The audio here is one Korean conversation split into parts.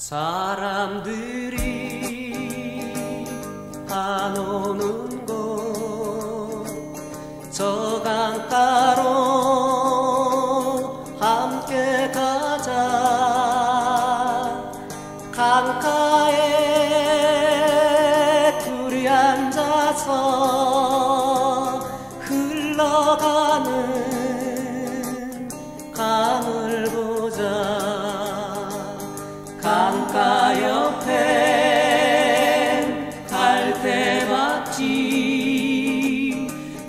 사람들이 안 오는 곳 저 강가로 함께 가자. 강가에 둘이 앉아서 흘러가는 강을 보자. 강가 옆엔 갈대밭이,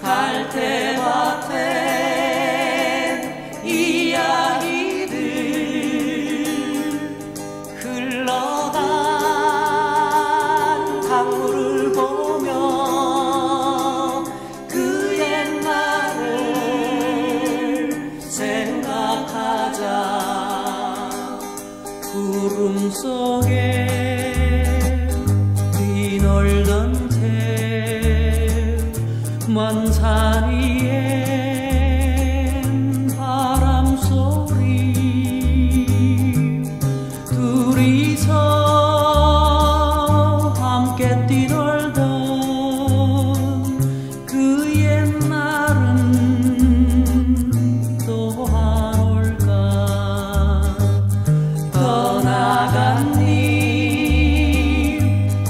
갈대밭엔 이야기들 흘러간 강물을 보며 그 옛날을 생각하자. 구름 속에 뛰놀던 새먼 산 위엔 바람소리 둘이서 함께 뛰놀던 그 옛날은 또한 올까. 떠나간 님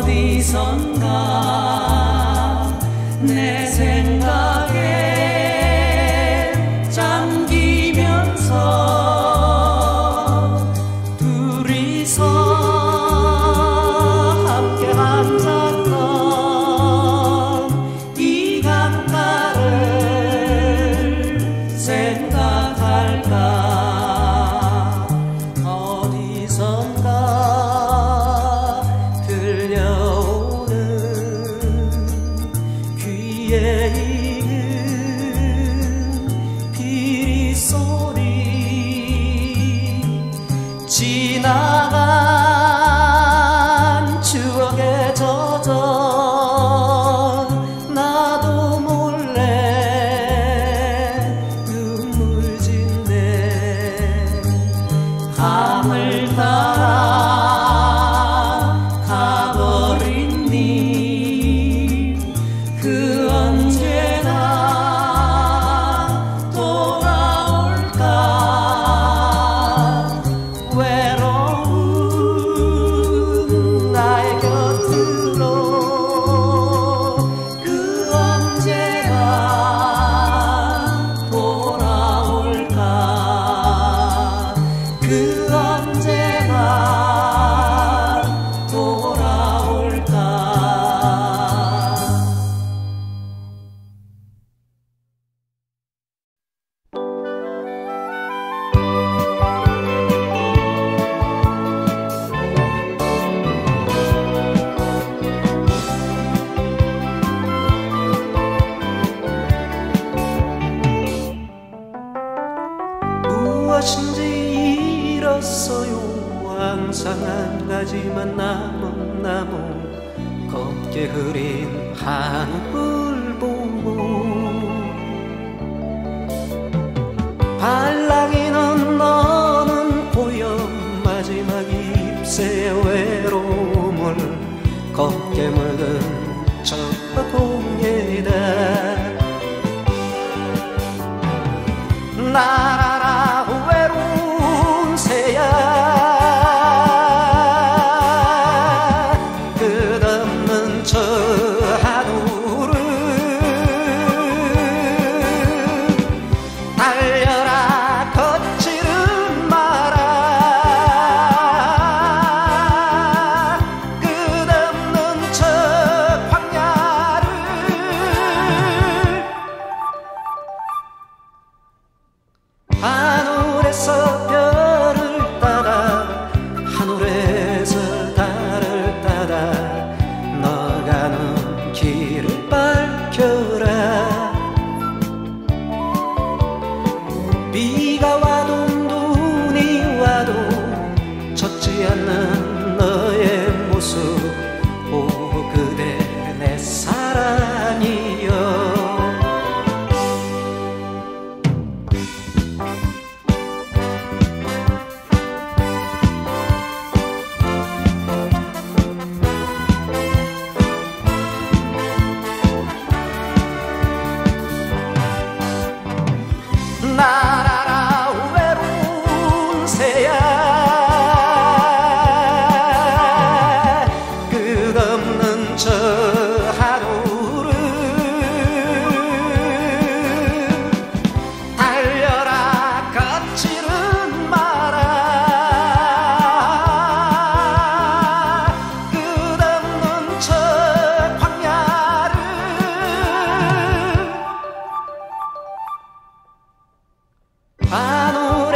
어디선가 내 생각에 잠기면서 둘이서 함께 앉았던 이 강가를 생각할까. 어디선가 들려오는 귀에 익은 비리소리 지나간 추억에 젖어 나도 몰래 눈물 짓네. 강을 따라 가버린 님 그 언제나 돌아올까. 외로운 나의 곁으로 그 언제나 돌아올까. 그 언제나 돌아올까. 무엇인지 잃었어요. 항상 한 가지만 남은 곱게 흐린 하늘 보고 발랑이는 너는 보여. 마지막 잎새의 외로움을 곱게 묻은 저 공예다. 날아라 외로운 새야. 끝없는 저 하늘을 달려라 걷지는 마라. 끝없는 저 광야를 하늘에서 별을 따라 하늘에서 달을 따라 너 가는 길을 밝혀라. 비가 와도 눈이 와도 젖지 않는 너의 모습. 오 그대 내 사랑이여.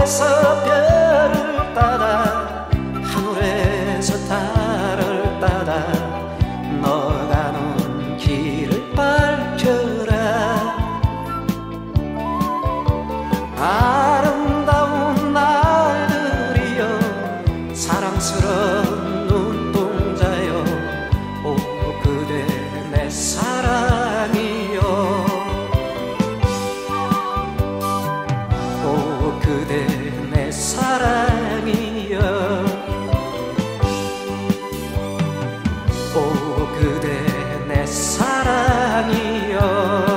하늘에서 별을 따라 하늘에서 달을 따라 너가 가는 길을 밝혀라. 아름다운 날들이여 사랑스러운 눈동자여 오 그대 내 사랑이여 오 그대 내 사랑이여 오 그대 내 사랑이여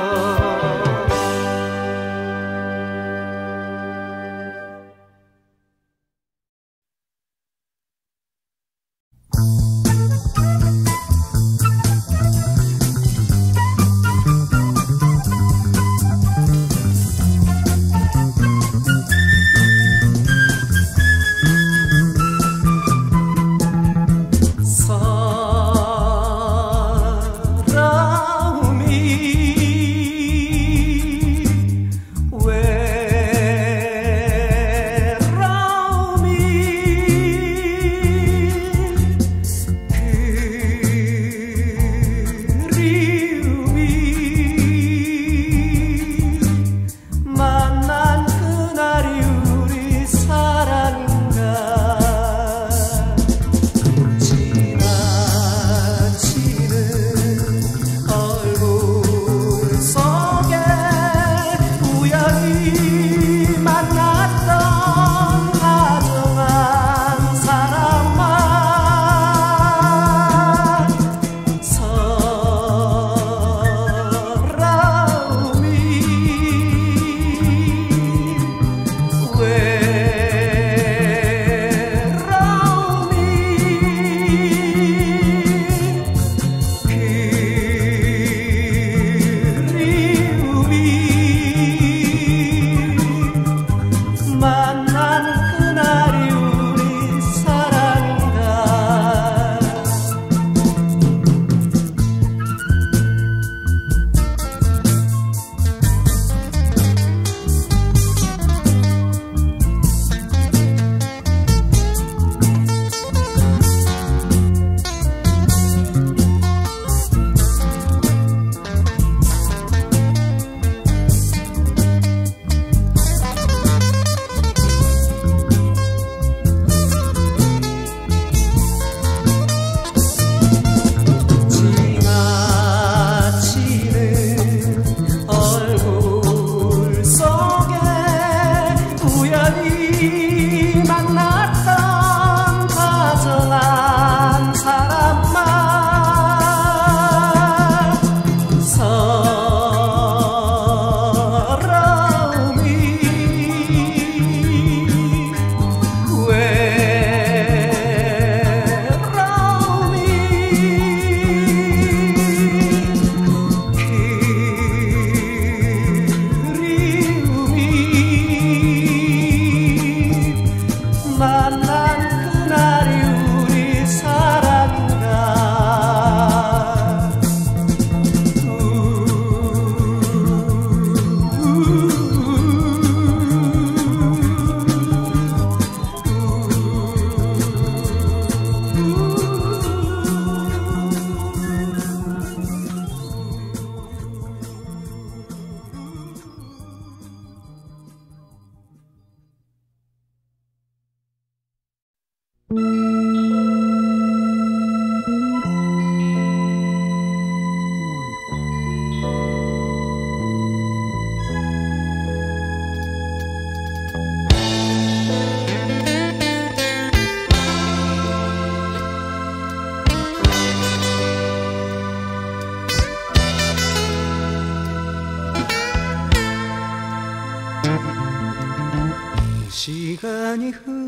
시간이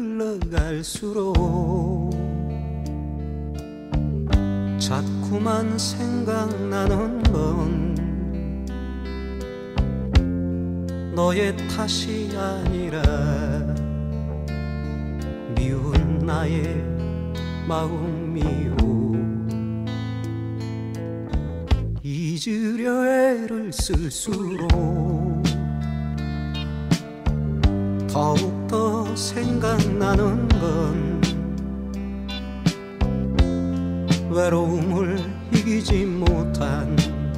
흘러갈수록 자꾸만 생각나는 건 너의 탓이 아니라 미운 나의 마음이오. 잊으려 애를 쓸수록 더욱더 생각나는 건 외로움을 이기지 못한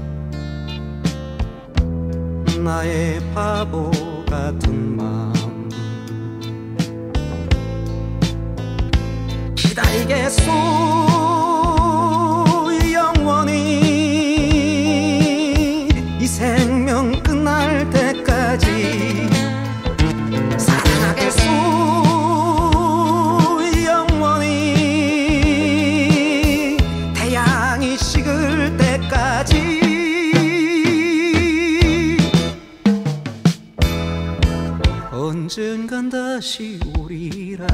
나의 바보 같은 마음. 기다리겠소 영원히 이 생명 끝날 때까지. 사랑하겠소 영원히 태양이 식을 때까지. 언젠간 다시 오리라.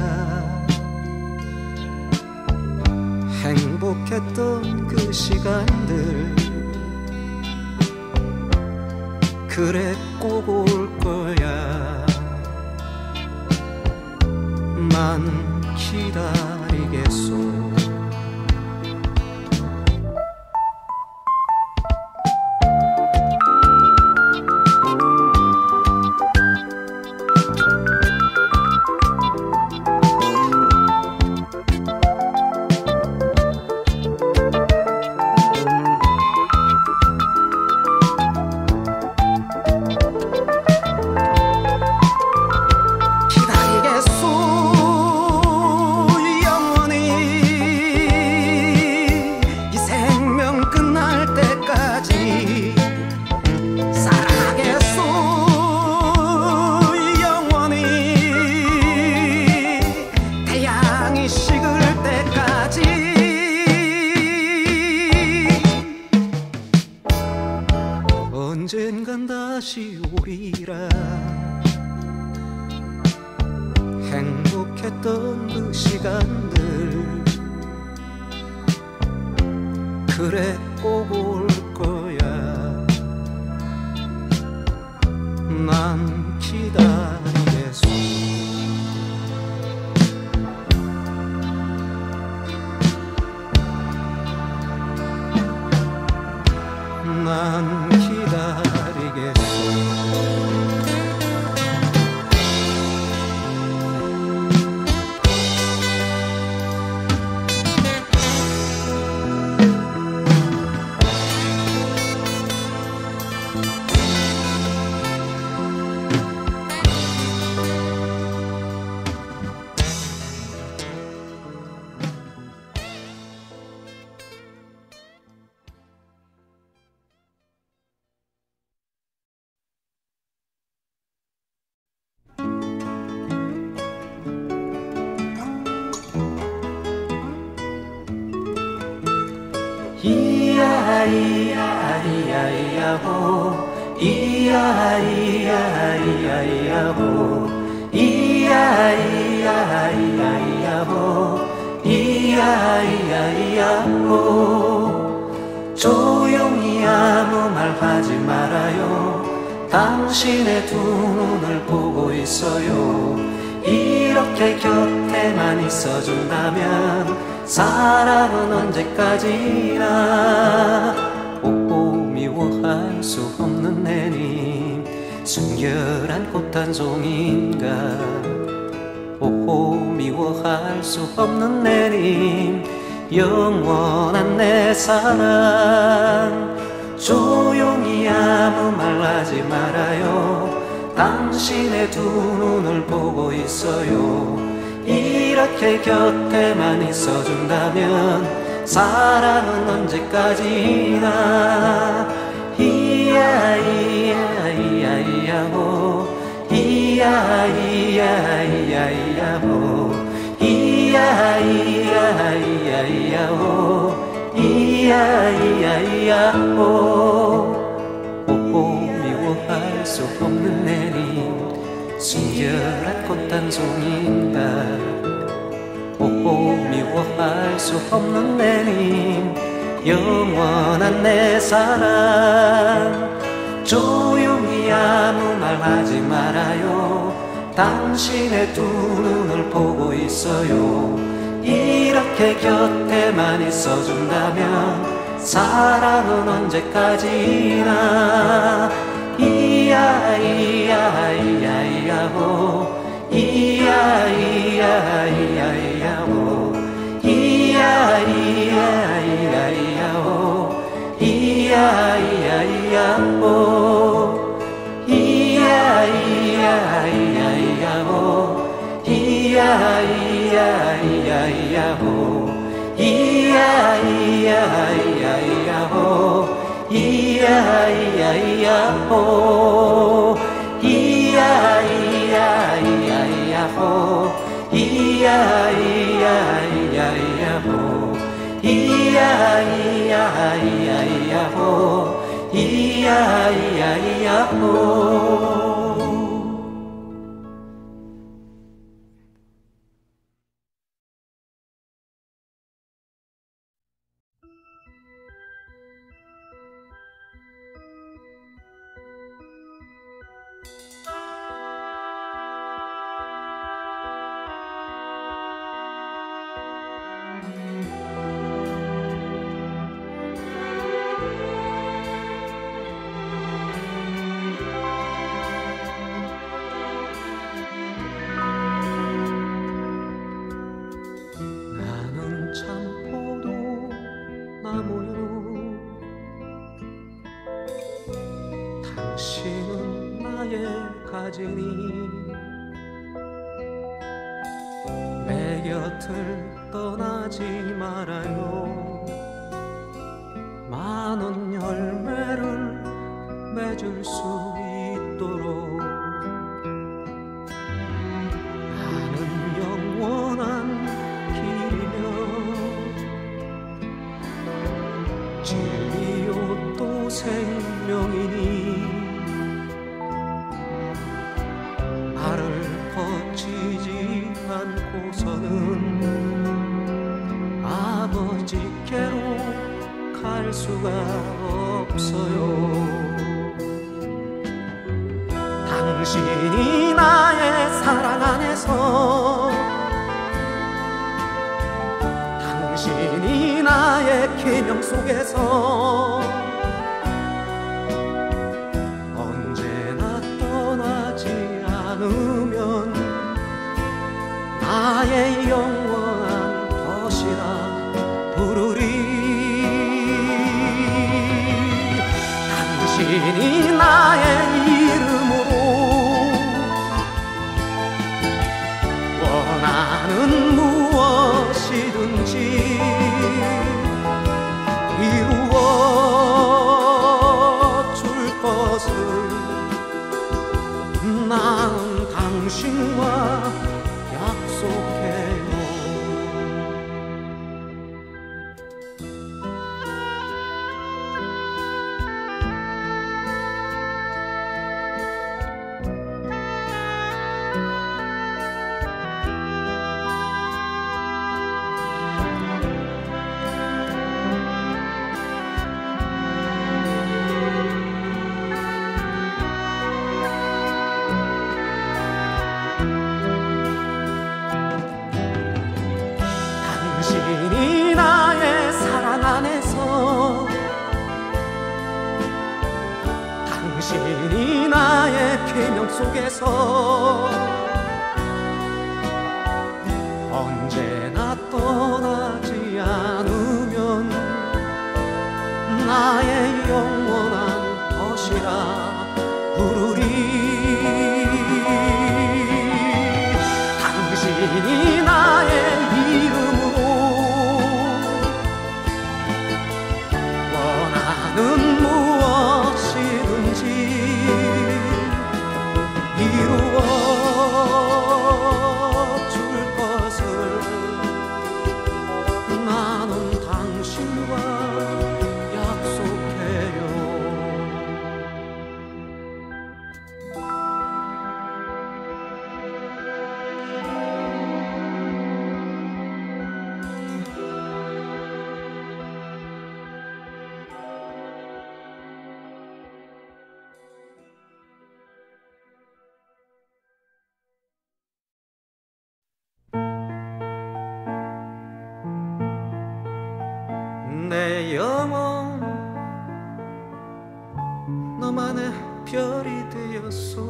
행복했던 그 시간들 그래 꼭 올 거야. 난 기다리겠소. 언젠간 다시 오리라. 행복했던 그 시간들 그래 꼭 올 거야. 난 기다리겠소. 난 기다리겠소. 이야이야이야호 이야이야이야이야호 이야이야이야이야호 이야이야이야호. 조용히 아무 말 하지 말아요. 당신의 두 눈을 보고 있어요. 이렇게 곁에만 있어준다면 사랑은 언제까지나. 오호 미워할 수 없는 내님 순결한 꽃 한 송이인가. 오호 미워할 수 없는 내님 영원한 내 사랑. 조용히 아무 말 하지 말아요. 당신의 두 눈을 보고 있어요. 이렇게 곁에만 있어준다면 사랑은 언제까지나. 이야이야이야이야호 이야이야이야이야호 이야이야이야이야호 이야이야이야호. 오호 미워할 수 없는 내님 순결한 꽃 한 송이인가. 오호 미워할 수 없는 내님 영원한 내 사랑. 조용히 아무 말 하지 말아요. 당신의 두 눈을 보고 있어요. 이렇게 곁에만 있어준다면 사랑은 언제까지나. 이야이야이야이야호 이야 이야 이야 이야 이야호 이야 이야 이야 이야호 이야 이야 이야호 이야 이야 이야 이야호 이야 이야 이야 이야호 이야 이야 이야 이야호 이야 이야 이야호. 당신은 나의 가진이 내 곁을 떠나지 말아요. 많은 열매를 맺을 수 있도록 나는 영원한 길이며 진리요 또 생명이니 나를 거치지 않고서는 아버지께로 갈 수가 없어요. 당신이 나의 사랑 안에서 당신이 나의 계명 속에서 언제나 떠나지 않으면 나의 영원한 것이라 부르리. 당신이 나의 이름으로 원하는 무엇이든지 이루어 줄 것을 나는 당신과 약속해요. 당신이 나의 사랑 안에서 당신이 나의 계명 속에서 언제나 떠나지 않으면 나의 영원한 것이라 부르리. 당신이 나의 이름으로 원하는 무엇이든지 이루어 줄 것을 나는 당신과 약속해요. 내 영혼 너만의 별이 되었소.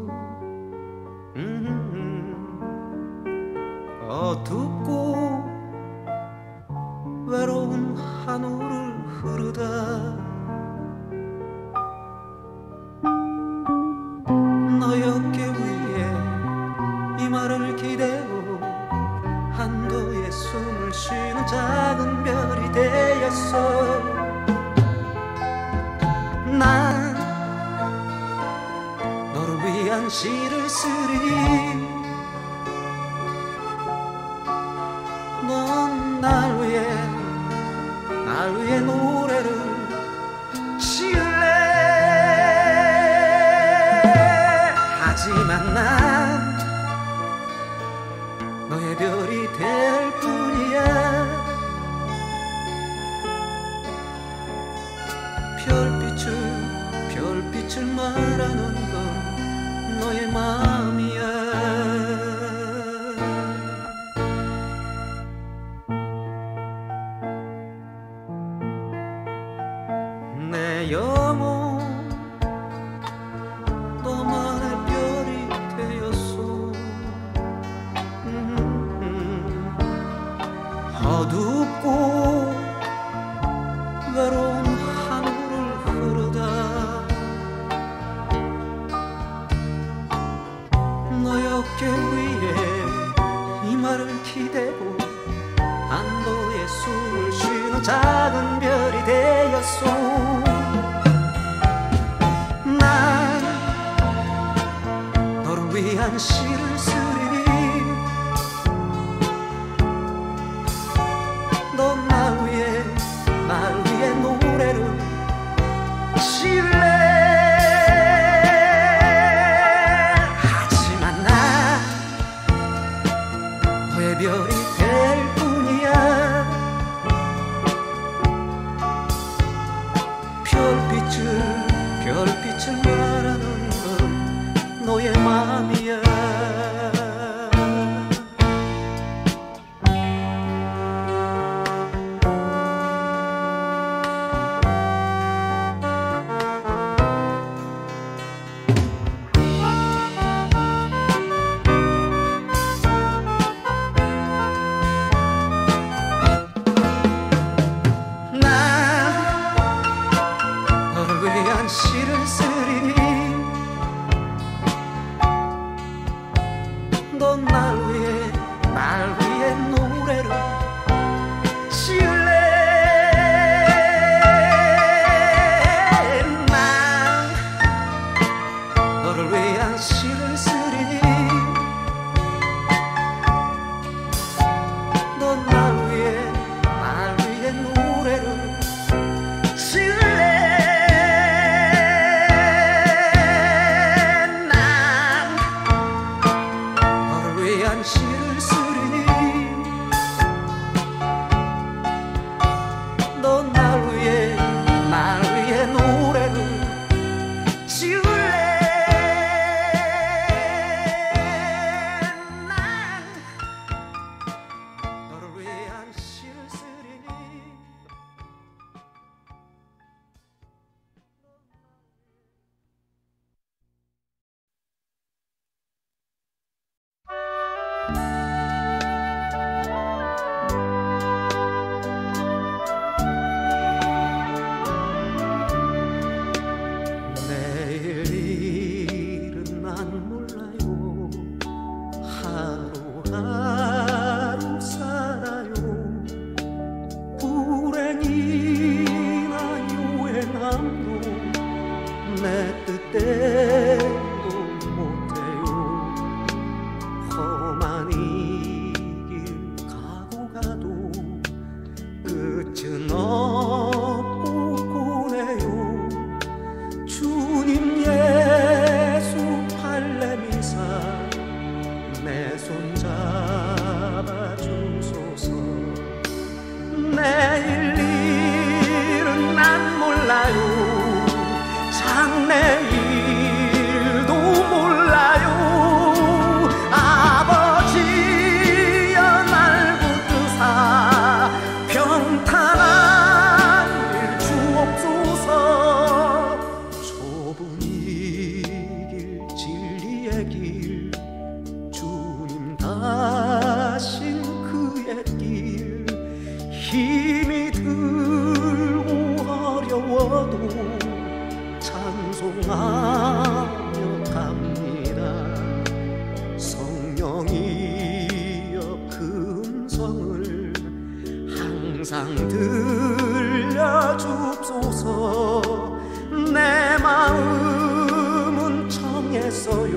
어둡고 외로운 하늘을 흐르다 너의 어깨 위에 이 말을 기대고 한도에 숨을 쉬는 작은 별이 되었어. 난 너를 위한 시를 쓰리. 넌 날 위해 노래를 지을래. 하지만 난 너의 별이 될 뿐이야. 별빛을 말하는 건 너의 마음이야. 내 영혼 너만의 별이 되었소. 어둡고 외로운 하늘을 흐르다 너의 어깨 위에 이 말을 기대고 안도의 숨을 쉬는 작은 별이 되었소. 난 너를 위한 시를 쓰리니 넌 날 위해 노래를 지을래. 하지만 난 너의 별이 될 뿐이야. 별빛을 말하는 건 너의 마음이야. 시를 쓰리니 넌 날 위해 노래를 지을래. 난 너를 위한 시를 쓰리니 넌 날 위해 노래를 지을래. 시를 쓰리니 넌 날 위해 노래를 지을래. 난 너를 위한 시를 쓰리니 하루하루 살아요. 불행이나 유행함도 내 뜻대로 못해요. 험한 이 길 가고 가도 끝은 없고 보내요. 주님 예수 할례미사 내 손 잡아주소서. 내일 일은 난 몰라요. 장래일도 몰라요. 아버지여 날 붙드사 평탄한 일 주옵소서. 좁은 이 길 진리의 길 하신 그의 길 힘이 들고 어려워도 찬송하며 갑니다. 성령이여 그 항상 들려줍소서. 내 마음은 청했어요.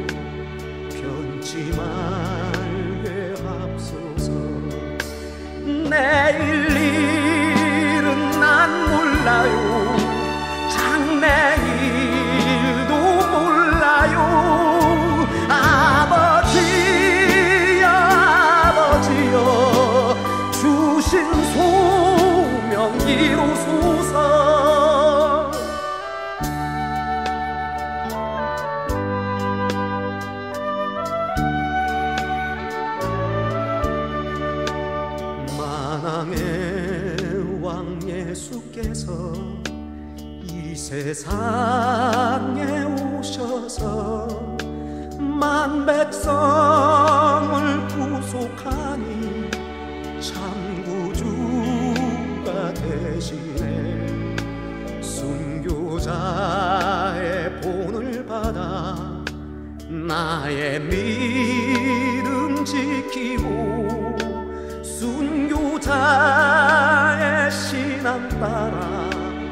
변치 말게 합소서. 내일 일은 난 몰라요. 장래일도 몰라요. 아버지여 아버지여 주신 소명 이루소서. 만왕의 왕 예수께서 이 세상에 오셔서 만 백성을 구속하니 참 구주가 되시네. 순교자의 본을 받아 나의 믿음 지키고 순교자의 신앙 따라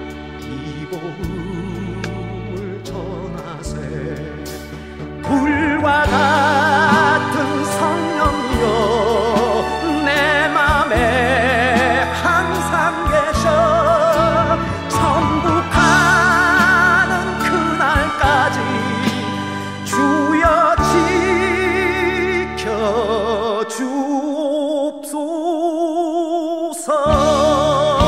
기복음을 전하세. 불과 같은 성령이여 내 맘에 항상 계셔. 천국하는 그날까지 주여 지켜주옵소서.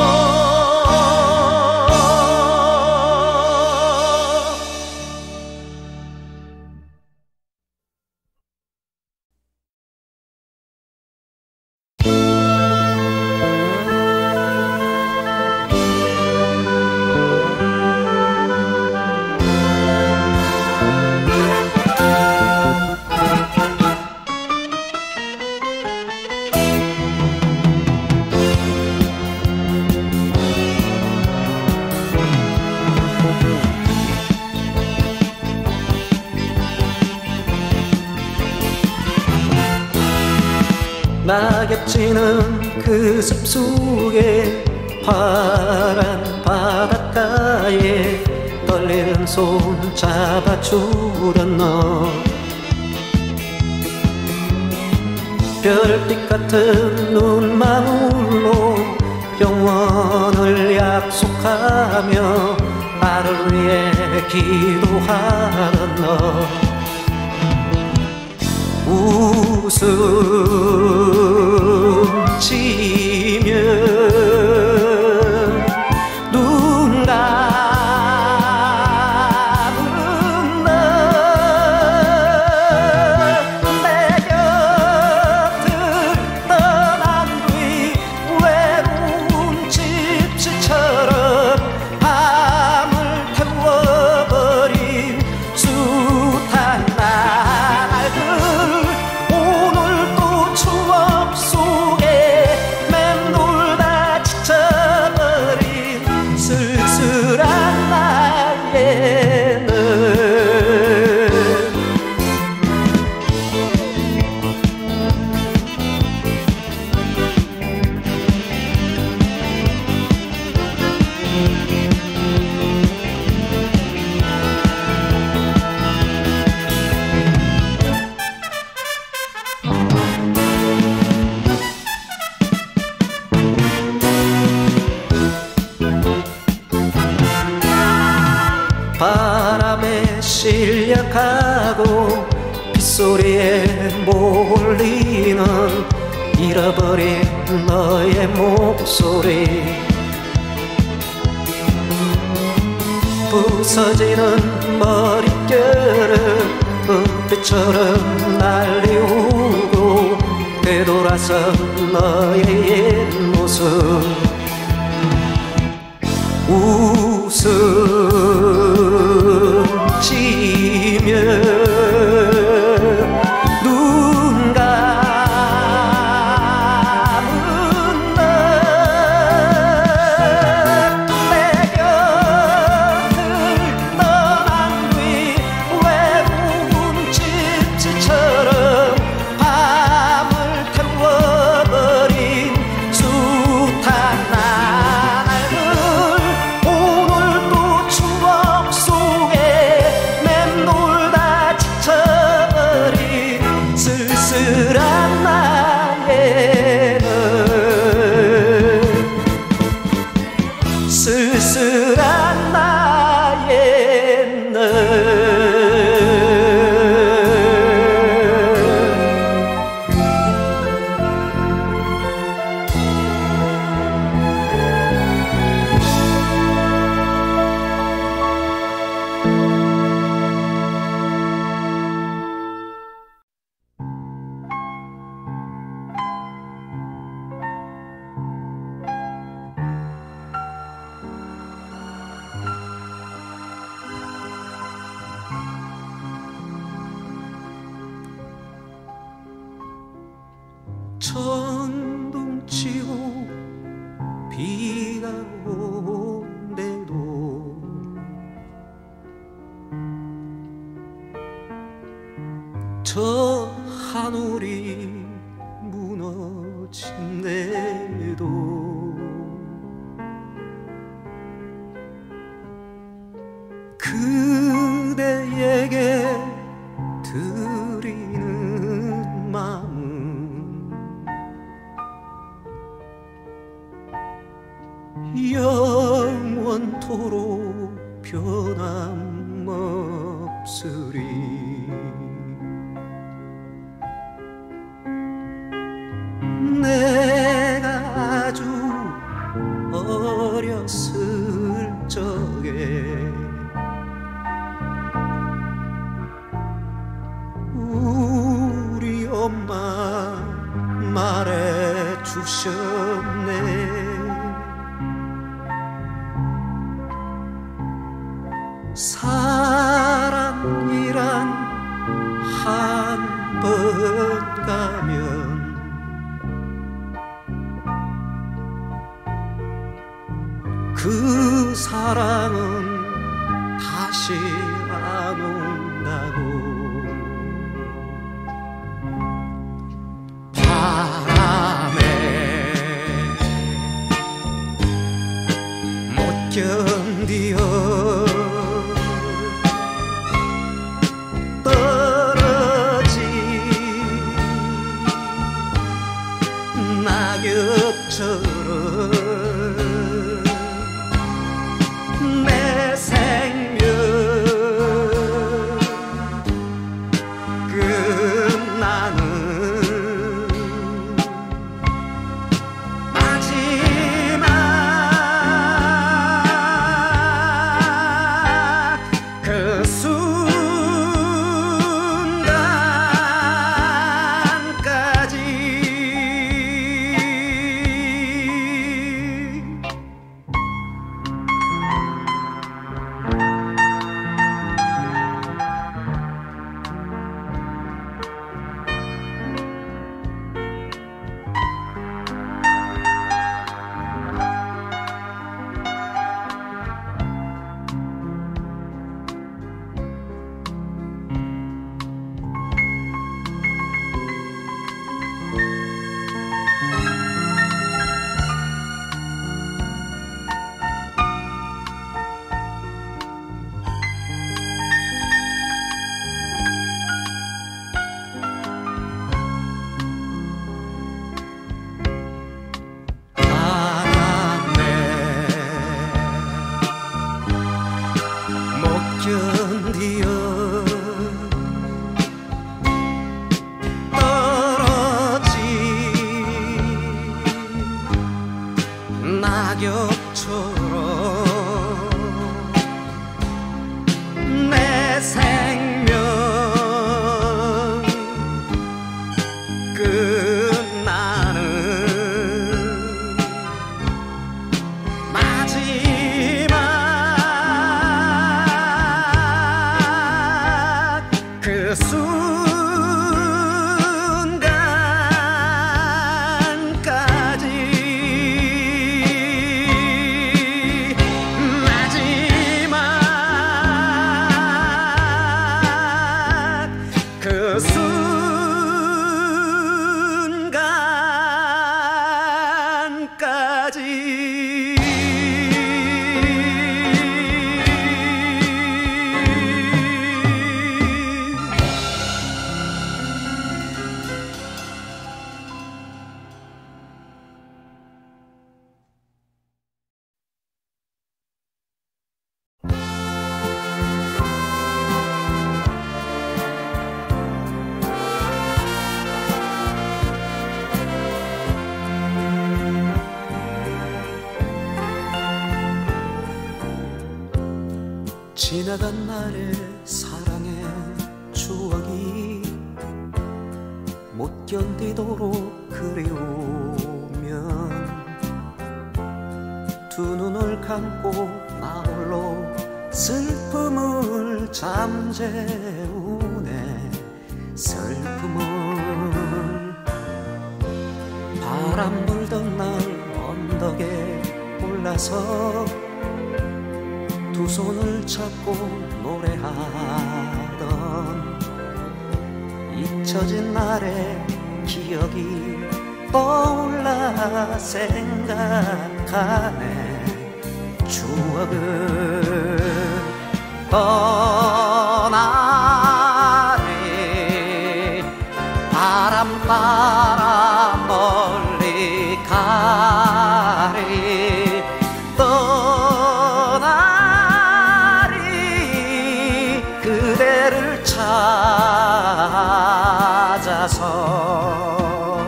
낙엽지는 그 숲속에 파란 바닷가에 떨리는 손 잡아주던 너. 별빛 같은 눈망울로 영원을 약속하며 나를 위해 기도하던 너. 웃음 지며 눈 감은 너. 내 곁을 떠난 뒤 외로운 집시처럼 밤을 태워버린 숱한 날들. 바람에 실려가고 빗소리에 몰리는 잃어버린 너의 목소리. 부서지는 머릿결을 은빛처럼 날리우고 되돌아선 너의 옛 모습. 웃음 지며 눈 감은 너. 내 곁을 떠난 뒤 외로운 집지처럼 밤을 태워버린 숱한 천둥 치고 비가 온대도 저 하늘이 무너진대도 그대에게 드리는 마음은 영원토록 변함없으리. 내가 아주 어렸을 적에 우리 엄마 말해 주셨네. 사랑이란 한 번 가면 그 사랑은 다시 안 온다고. 바람에 못 견디어 떨어진 낙엽처럼 내 생명 끝나는 마지막 그 순간까지 견디어 떨어진 낙엽처럼 내 생명 끝나는 마지막 그 순간까지 마지막 그 순간까지 지나간 날의 사랑의 추억이 못 견디도록 그리우면 두 눈을 감고 나 홀로 슬픔을 잠재우네. 슬픔을 바람 불던 날 언덕에 올라서 두 손을 잡고 노래하던 잊혀진 날의 기억이 떠올라 생각하네. 추억을 떠나리. 바람 따라 멀리 가리. 떠나리. 그대를 찾아서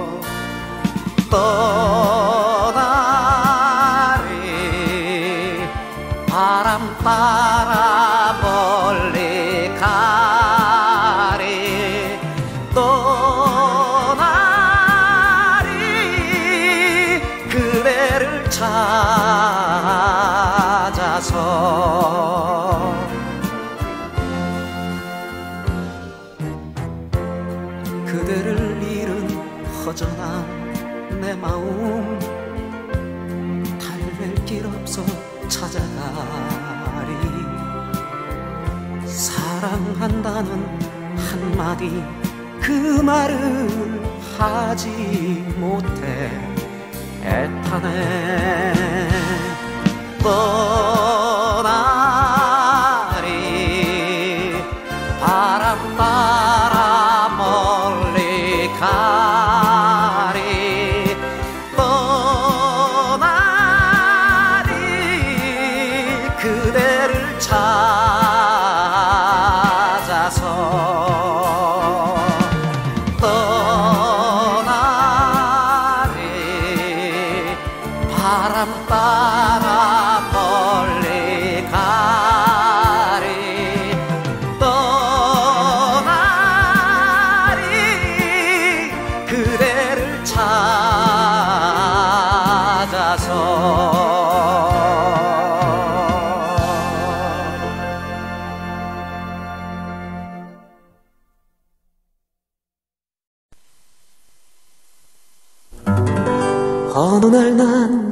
떠나리. 바람 따라 멀리 가리. 떠나리. 그대를 찾아서 그대를 잃은 허전한 내 마음 달랠 길 없어 찾아가리. 사랑한다는 한마디 그 말을 하지 못해 애타네. 떠나리. 바람 따라 멀리 가리. 떠나리. 그대를 찾아서 떠나리. 바람 따라 멀리 가리. 떠나리. 그대를 찾아서 어느 날 난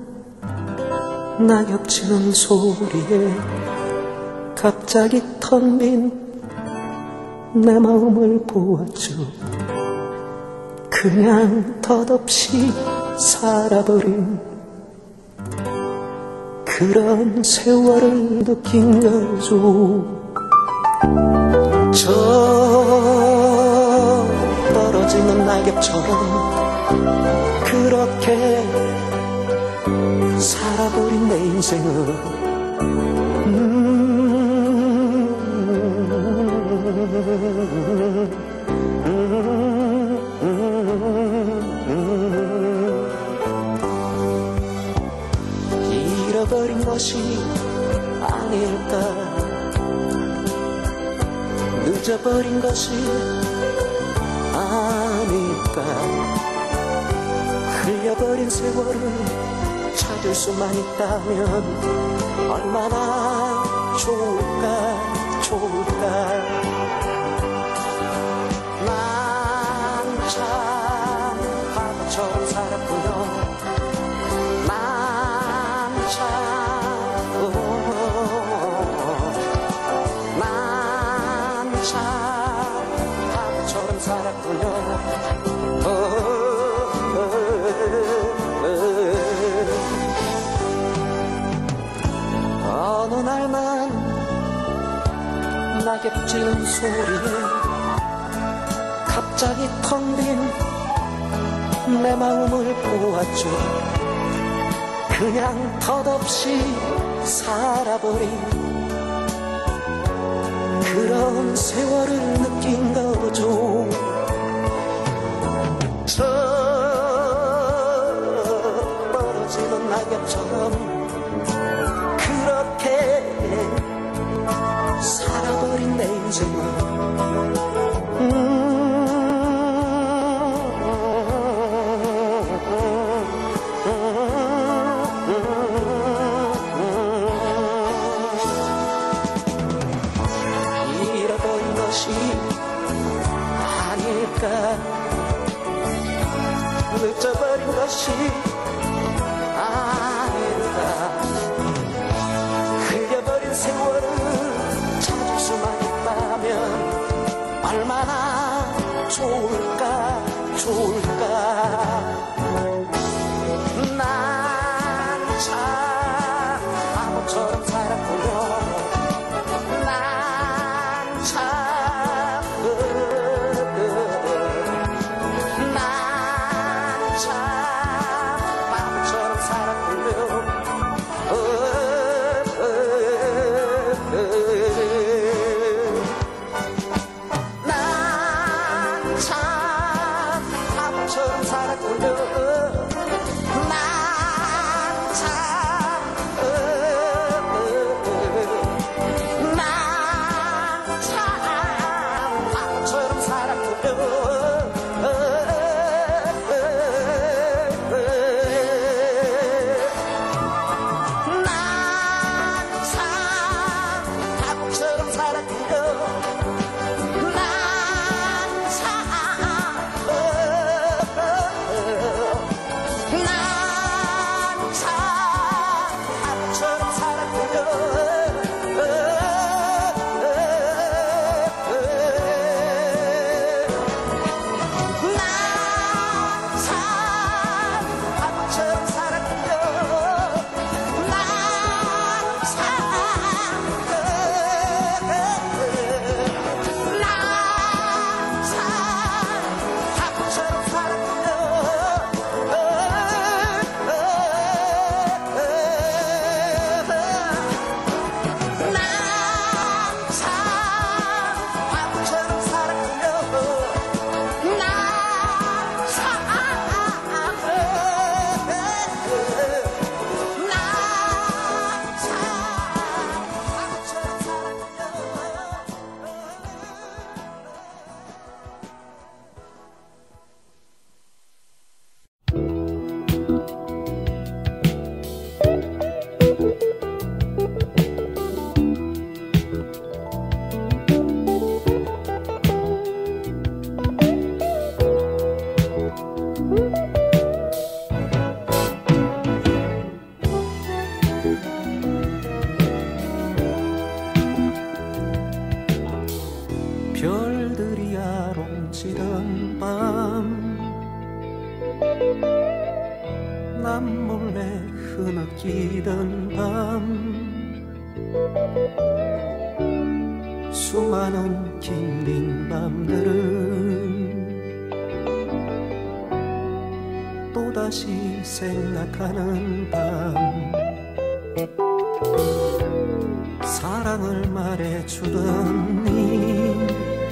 낙엽 치는 소리에 갑자기 텅 빈 내 마음을 보았죠. 그냥 덧없이 살아버린 그런 세월을 느낀 거죠. 저 떨어지는 낙엽처럼 그렇게 살아버린 내 인생을 잃어버린 것이 아닐까. 늦어버린 것이 아닐까. 흘려버린 세월을 찾을 수만 있다면 얼마나 좋을까. 난 참 바보처럼 살았군요. 난 참 바보처럼 살았군요. 어느 날 난 낙엽 지는 소리에 갑자기 텅 빈 내 마음을 보았죠. 그냥 덧없이 살아버린 그런 세월을 느낀 거죠. 저 떨어지는 낙엽처럼 그렇게 살아버린 내 인생을 잃어버린 것이 아닐까. 늦어버린 것이 것이 아닐까. 흘려버린 세월을 찾을 수만 있다면 얼마나 좋을까 좋을까. 난 참 바보처럼 살았군요. 난 참 바보처럼 살았군요. 난 참 바보처럼 살았군요. 별들이 아롱지던 밤 난 몰래 흐느끼던 밤 수많은 긴긴 밤들은 또다시 생각하는 밤 사랑을 말해주던 니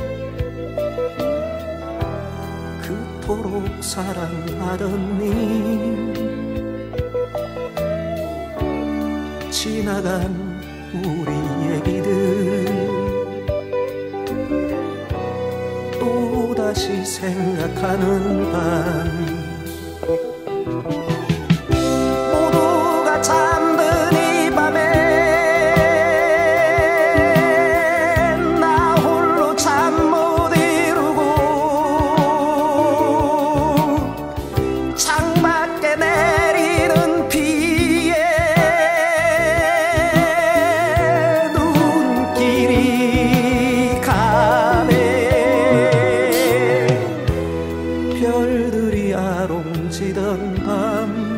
그토록 사랑하던 니 지나간 우리 얘기들 또다시 생각하는 밤 모두가 잠든 이 밤에 나 홀로 잠 못 이루고 창밖에 내리는 비에 눈길이 가네. 별들이 아롱지던 밤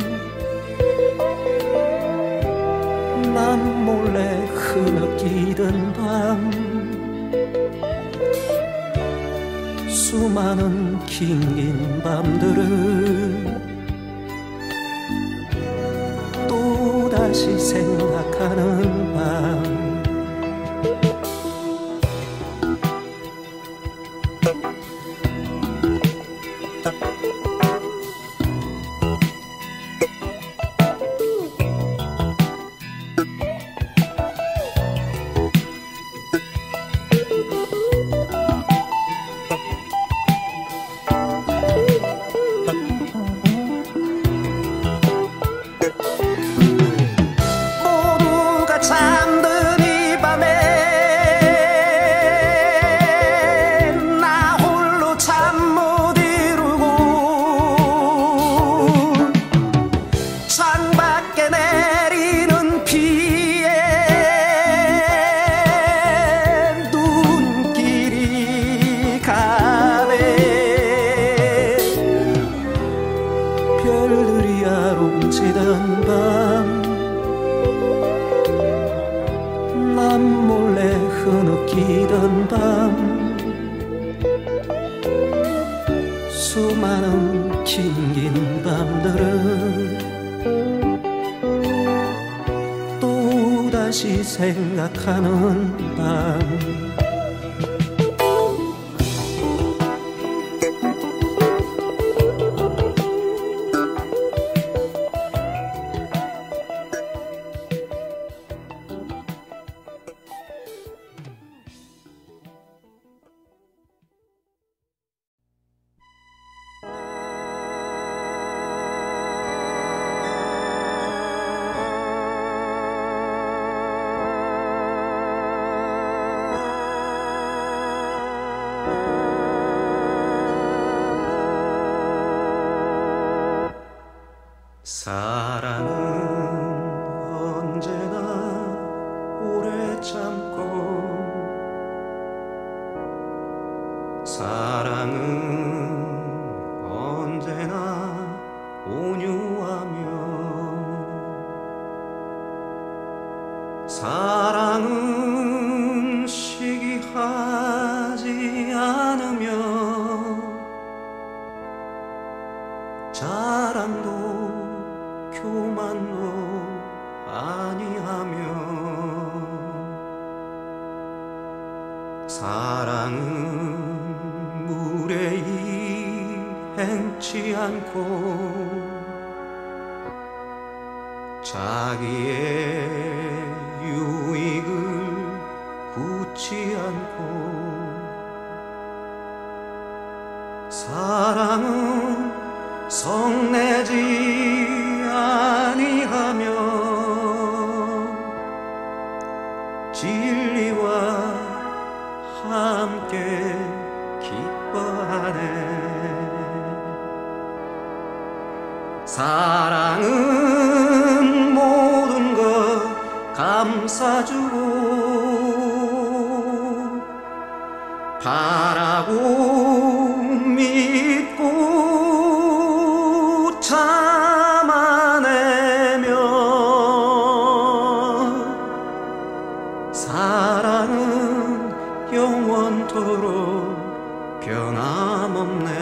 난 몰래 흐느끼던 밤 수많은 긴긴 밤들은 또다시 생각하는 밤 모두가 잠든 지던 밤 남 몰래 흐느끼던 밤 수많은 긴긴 밤들은 또다시 생각하는 밤 사랑은 언제나 오래 참고 사랑은 언제나 온유하며 사랑은 시기하지 않으며 자랑도 교만도 아니하며 사랑은 무례히 행치 않고 자기의 유익을 굳지 않고 사랑은 성내지 아니하며 진리와 함께 기뻐하네 사랑은 모든 것 감싸주고 바라고 믿고 참아내며 사랑은 영원토록 변함없네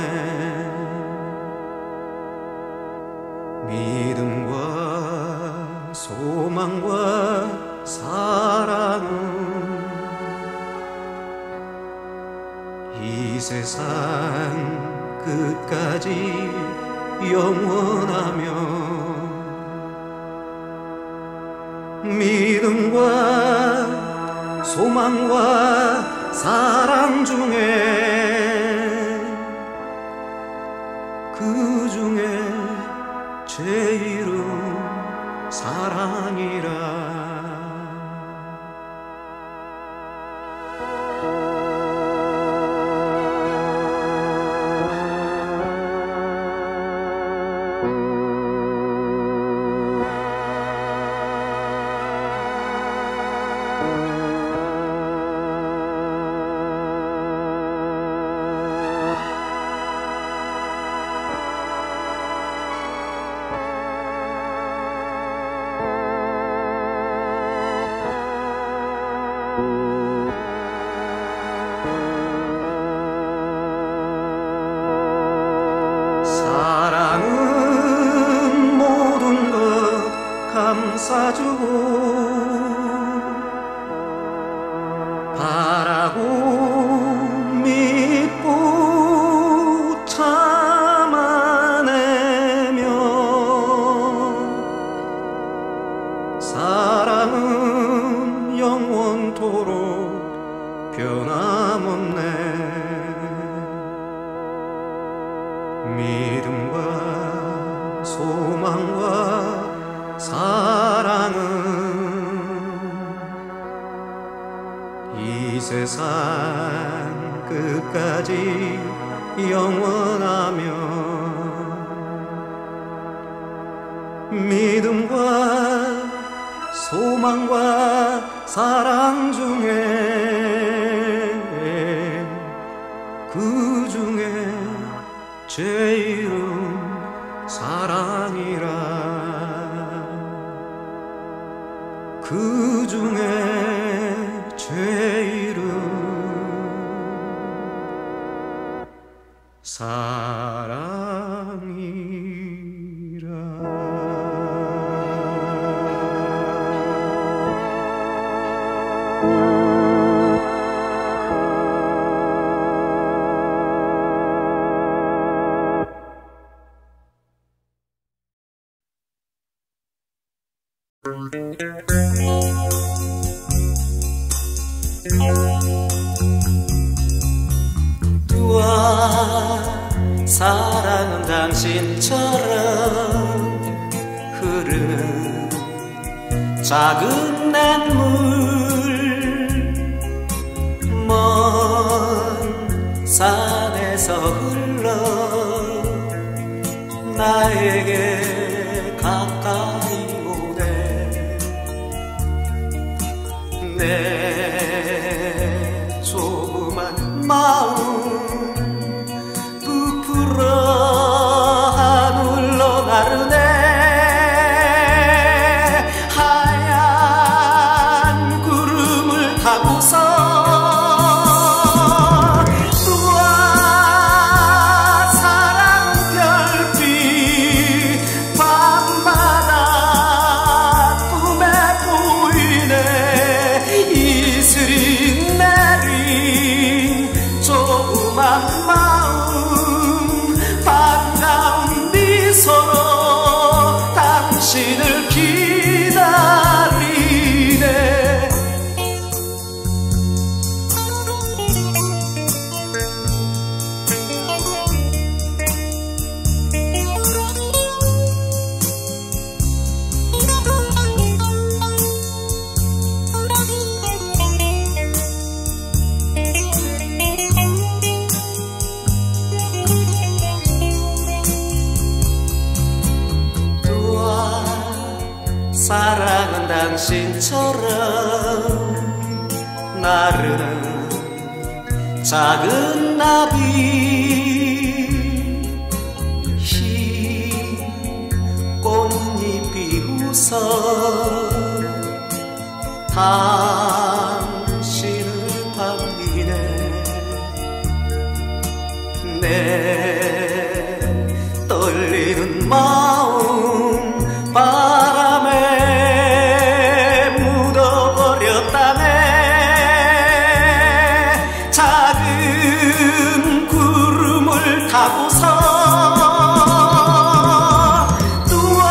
믿음과 소망과 사랑은 이 세상 끝까지 영원하며 믿음과 소망과 사랑 중에 그 중에 제일은 사랑이라 사랑은 모든 것 감싸주고 바라고 믿고 참아내며 사랑은 영원토록 변함없네 믿음과 소망과 사랑은 이 세상 끝까지 영원하며 믿음과 소망과 사랑 중에 그 중에 제일은 사랑이라 그 중에 제일은 사랑은 당신처럼 흐르는 작은 냇물 먼 산에서 흘러 나에게 가까이 오네. 내 조그만 마음 하늘로 나르네. 하얀 구름을 타고서 우와 사랑 별빛 밤마다 꿈에 보이네. 이슬이 내린 조그만 마음 반가운 미소로 당신을 기다리네. 사랑은 당신처럼 나르는 작은 나비 흰 꽃잎이 웃어 당신을 반기네. 내 떨리는 마음 바람에 묻어버렸다네. 작은 구름을 타고서 우와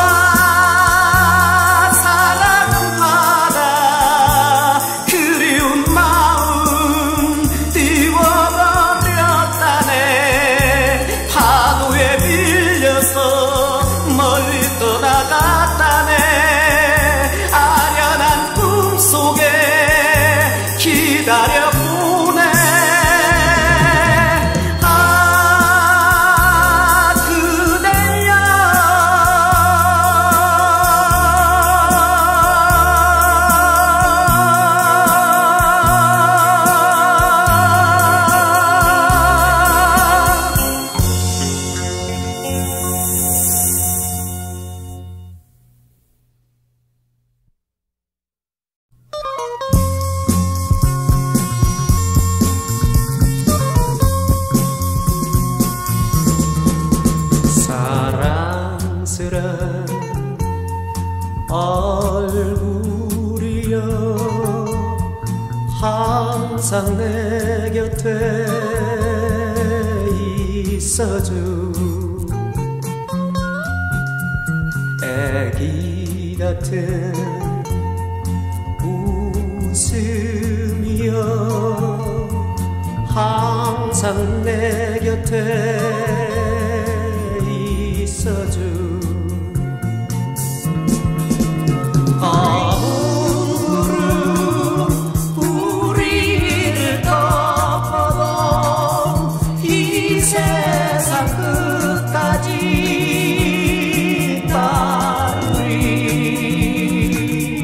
사랑은 바다 그리운 마음 띄워버렸다네. 파도에 밀려서 멀리 떠나갔다네. 아련한 꿈속에 기다려보네. 아 그대야 사랑스런 얼굴이여 항상 내 곁에 있어줘. 애기 같은 웃음이여 항상 내 곁에 있어줘. 아무런 우리를 덮어도 이 세상 끝까지 따르리.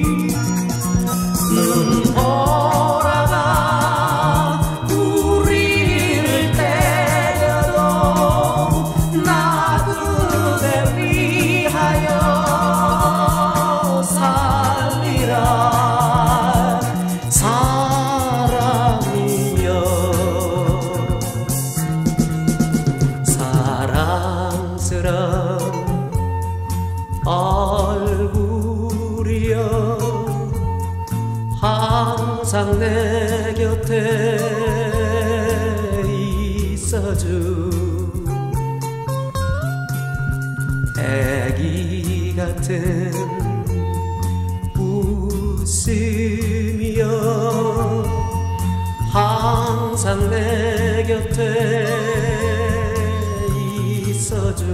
눈보라가 우리를 때려도 쓸쓸한 얼굴이여 항상 내 곁에 있어주 애기 같은 웃음이여 항상 내 곁에 있어주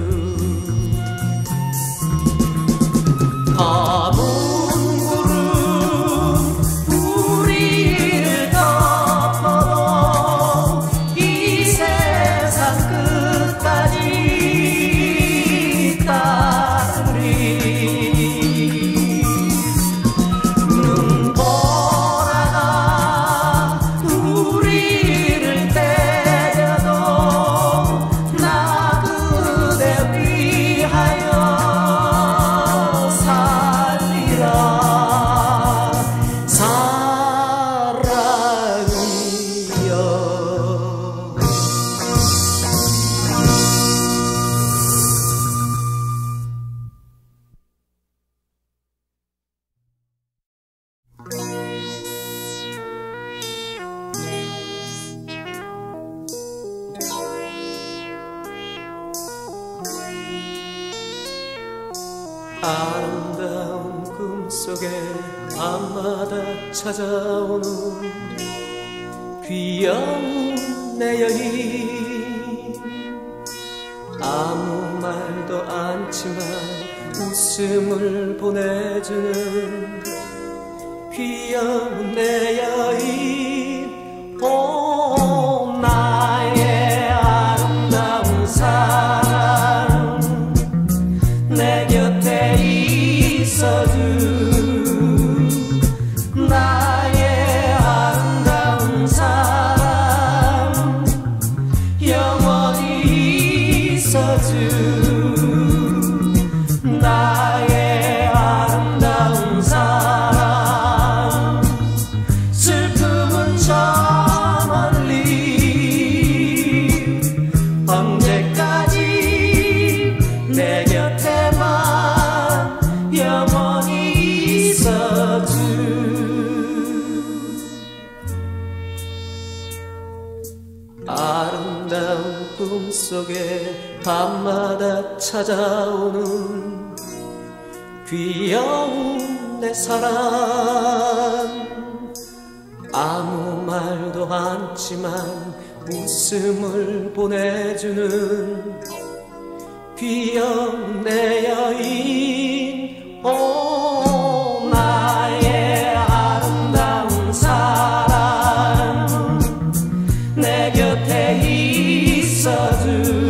검은 구름 우리를 덮어도 이 세상 끝까지 따르리 눈보라가 우리를 때려도 나 그대 위하여 살리라 사랑이여 아름다운 꿈속에 밤마다 찾아오는 귀여운 내 여인 아무 말도 않지만 웃음을 보내주는 귀여운 내 여인 오 나의 아름다운 사랑 내 곁에 있어주 나의 아름다운 사랑 영원히 있어주 나의 아름다운 사랑 슬픔은 저 멀리 언제까지 내 곁에만 영원히 있어주 아름다운 꿈속에 밤마다 찾아오는 귀여운 내 사랑 아무 말도 않지만 웃음을 보내주는 귀여운 내 여인 오 나의 아름다운 사랑 내 곁에 있어주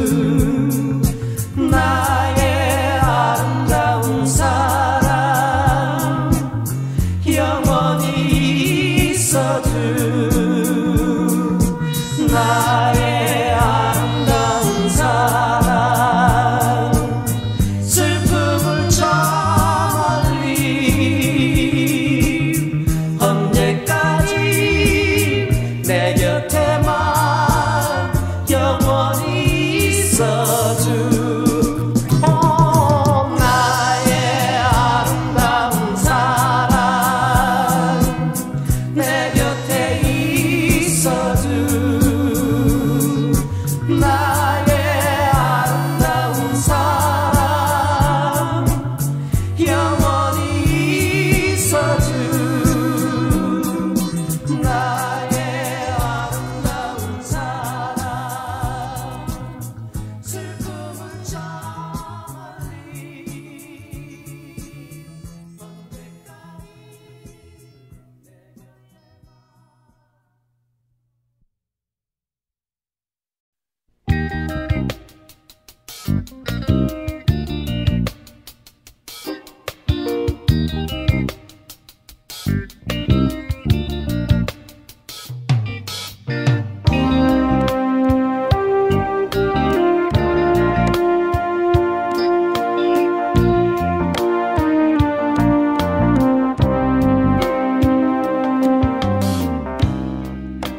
나의 아름다운 사랑 영원히 있어주 나의 아름다운 사랑 슬픔을 저 멀리 언제까지 내 곁에만 영원히 있어주 오 나의 아름다운 사랑 내 곁에 있어주 나의 아름다운 사랑 영원히 있어주 나의 아름다운 사랑 슬픔을 저 멀리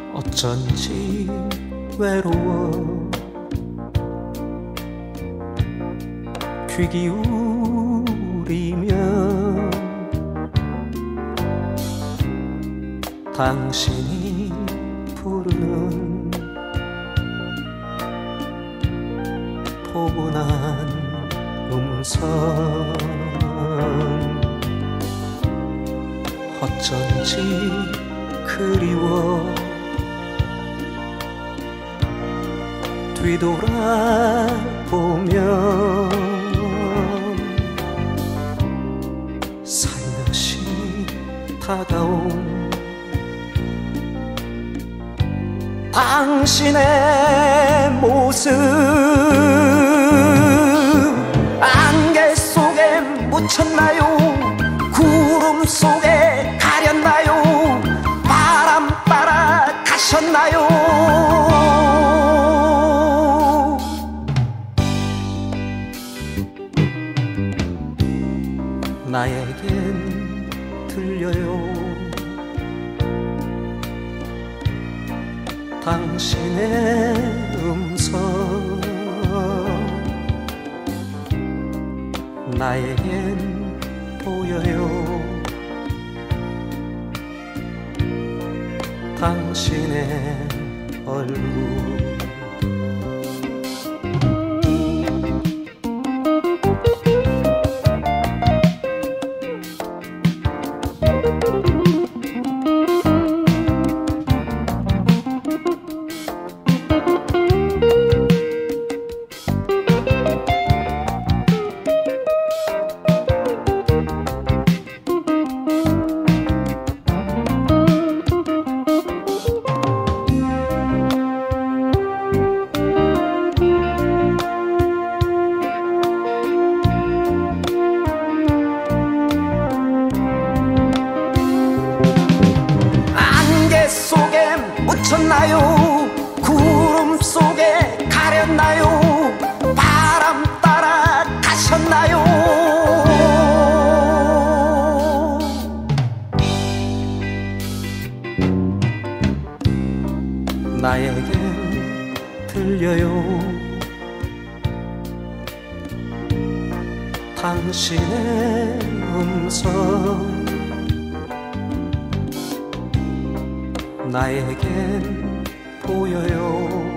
어쩐지 외로워 귀 기울이면 당신이 부르는 포근한 음성 어쩐지 그리워 뒤돌아보면 살며시 다가온 당신의 모습 안개 속에 묻혔나요? 구름 속에 가렸나요? 바람 따라 가셨나요? 나에겐 들려요 당신의 음성 나에겐 보여요 당신의 얼굴 묻혔나요? 구름 속에 가렸나요? 바람 따라 가셨나요? 나에겐 들려요 당신의 음성 나에겐 보여요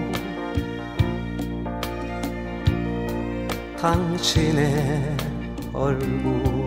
당신의 얼굴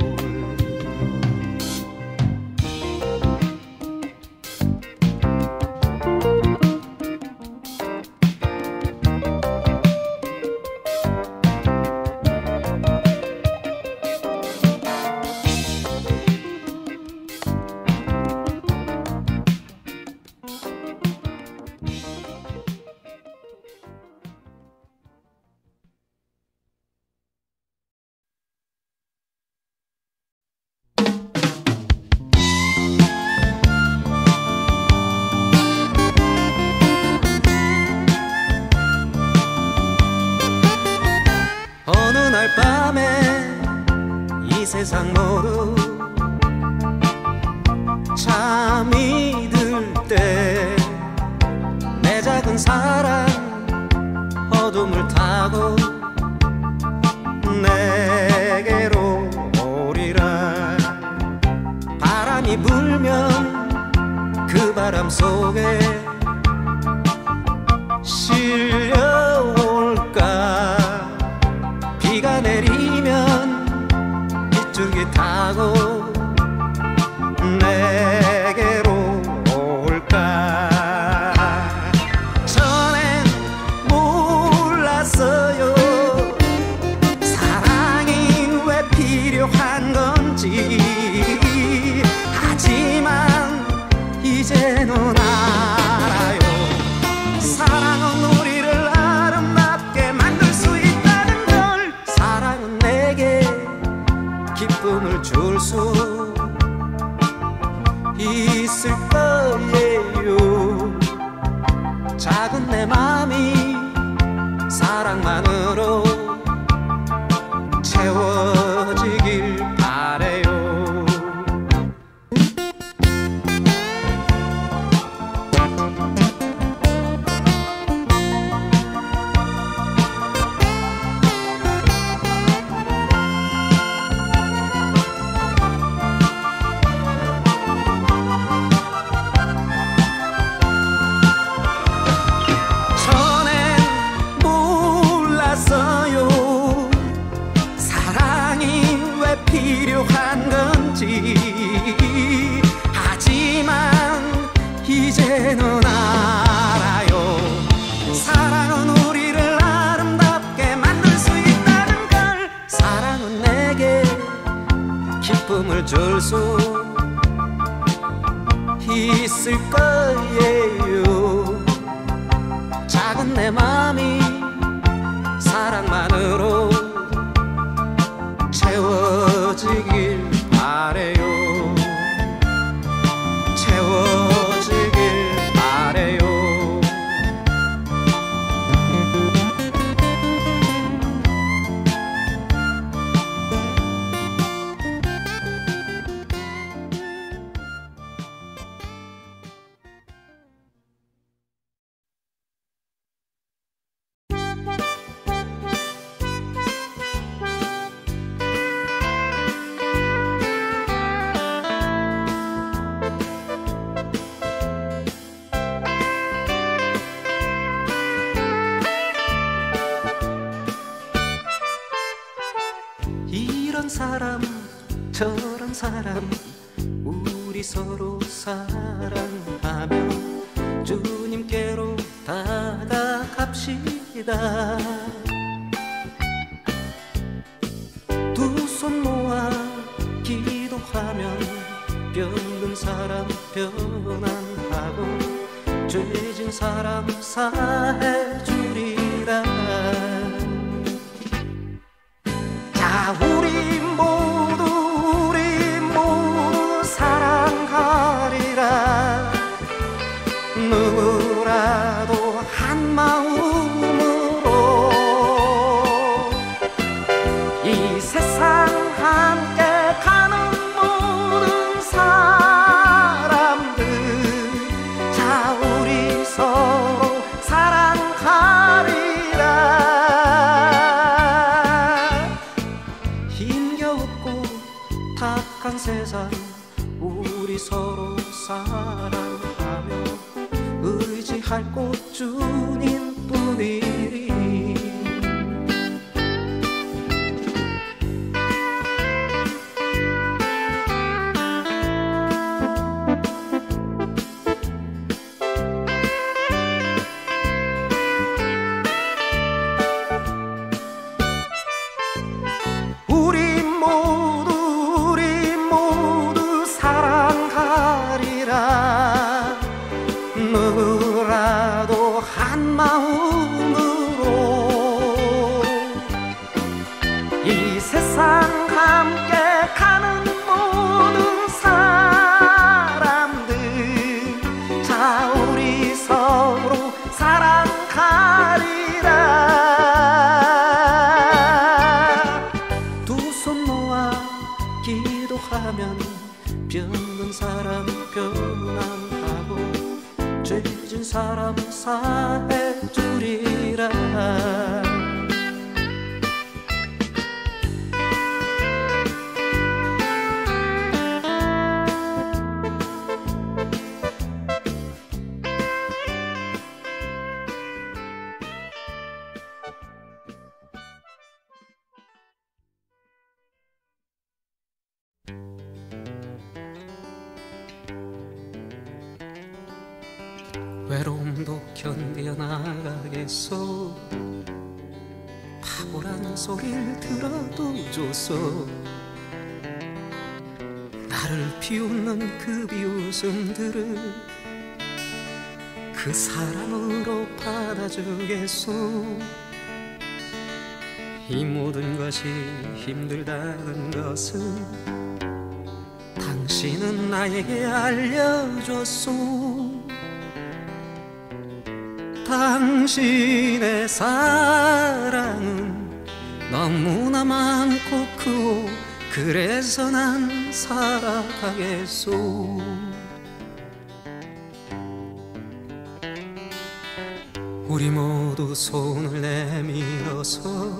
세상 모두 잠이 들 때 내 작은 사랑 어둠을 타고 내게로 오리라 바람이 불면 그 바람 속에 실려올까 비가 내리면 빗줄기 타고 내게로 올까 전엔 몰랐어요 사랑이 왜 필요한 건지 하지만 이제는 알아요 사랑은 우리를 아름답게 만들 수 있다는 걸 사랑은 내게 기쁨을 줄 수 있을 거예요 작은 내 맘이 사랑만으로 채워지길 바래요 필요한 건지. 하지만 이제는 알아요. 사랑은 우리를 아름답게 만들 수 있다는 걸. 사랑은 내게 기쁨을 줄 수 있을 거예요. 작은 내 맘이 사랑만으로 채워지길 바래요. 채워지길 바래요. 이런 사람 저런 사람 우리 서로 사랑하며 주님께로 다가갑시다. 두 손 모아 기도하면 병든 사람 변환하고 죄진 사람 사해주리라. 자, 우리 모두 사랑하리라. 누구라도 한 마음으로 이 세상 함께 가는 모든 사람들. 자, 우리 서로 사랑하리라. 힘겨웠고 탁한 세상 우리 서로 사랑하며 의지할 곳 주님뿐이리. 우리 모두 사랑하리라. 누구라도 한 마음으로 이 세상 함께 가는 모든 사람들. 자, 우리 서로 사랑하리라. 두 손 모아 기도하면 병든 사람 변환하고 죄진 사람 사해주리라. 외로움도 견뎌나가겠소. 바보란 소리를 들어도 줬소. 나를 비웃는 그 비웃음들을 그 사랑으로 받아주겠소. 이 모든 것이 힘들다는 것은 당신은 나에게 알려줬소. 당신의 사랑은 너무나 많고 크고 그래서 난 살아가겠소. 우리 모두 손을 내밀어서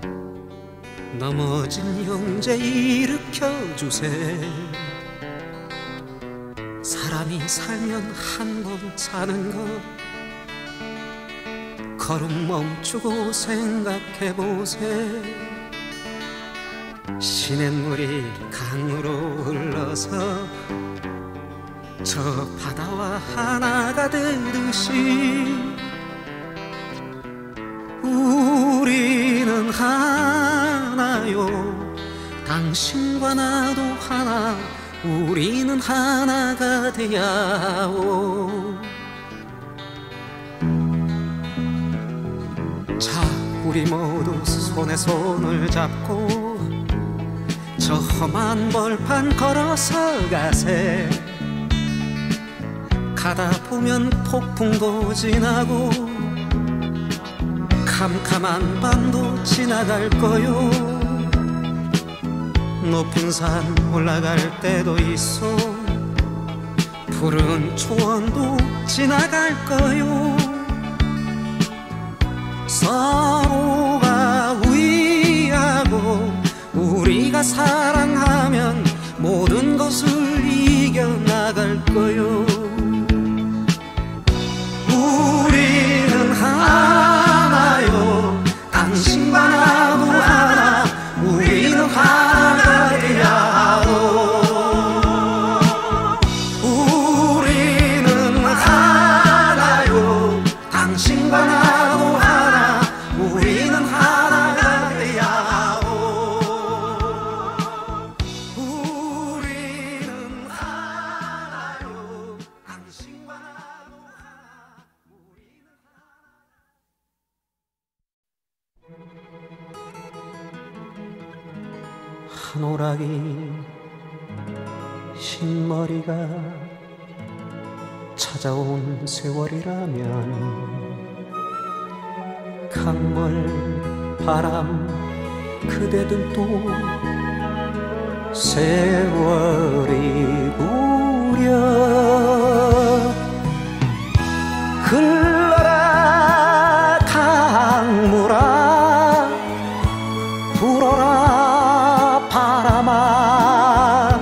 넘어진 형제 일으켜주세. 사람이 살면 한 번 사는 것 걸음 멈추고 생각해보세. 시냇물이 강으로 흘러서 저 바다와 하나가 되듯이 우리는 하나요. 당신과 나도 하나, 우리는 하나가 되야오. 자, 우리 모두 손에 손을 잡고 저 험한 벌판 걸어서 가세. 가다 보면 폭풍도 지나고 캄캄한 밤도 지나갈 거요. 높은 산 올라갈 때도 있어 푸른 초원도 지나갈 거요. 서로가 위하고 우리가 사랑하면 모든 것을 이겨나갈 거요. 우리는 하나요. 당신과 나도 하나, 우리는 하나가 되야 하오. 우리는 하나요. 당신과 나도 하나, 우리는 하나가 되야 하오. 우리는 하나요. 당신과 나도 하나, 우리는 한오락이 흰머리가 찾아온 세월이라면 강물 바람 그대들도 세월이 무려 흘러라 강물아 불어라 바람아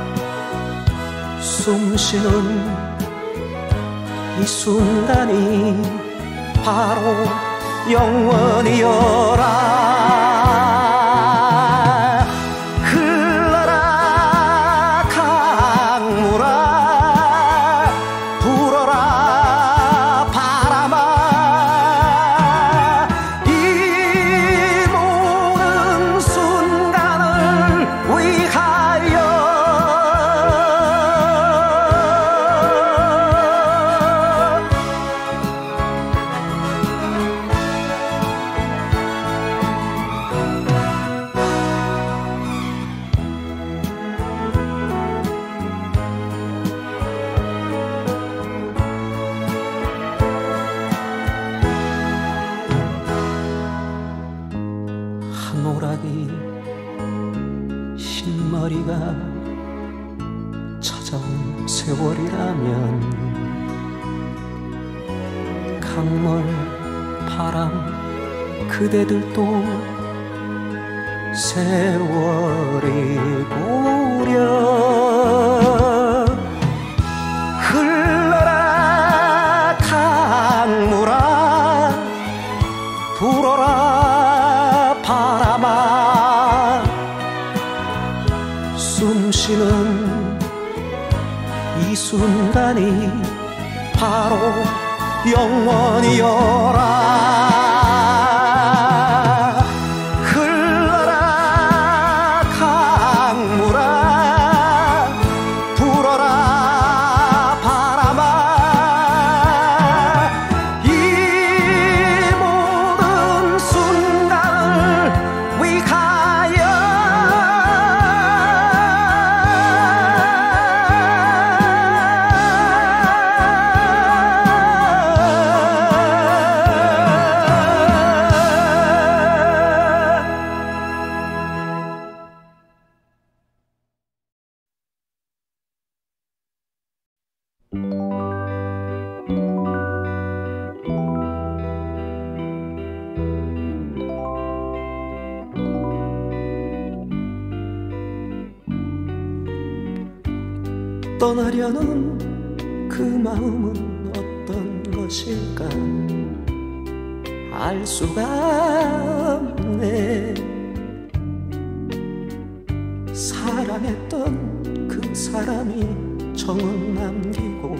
숨쉬는 이 순간이 바로 영원이여라. 흘러라 강물아 불어라 바람아 이 모든 순간을 위하여 한오락이 흰머리가 찾아온 세월이라면 강물 바람 그대들도 세월이 무려 흘러라 강물아 불어라 바람아 숨쉬는 이 순간이 바로 영원이여라. 흘러라 강물아 불어라 바람아 이 모든 순간을 위하여 떠나려는 그 마음은 어떤 것일까 알 수가 없네. 사랑했던 그 사람이 정은 남기고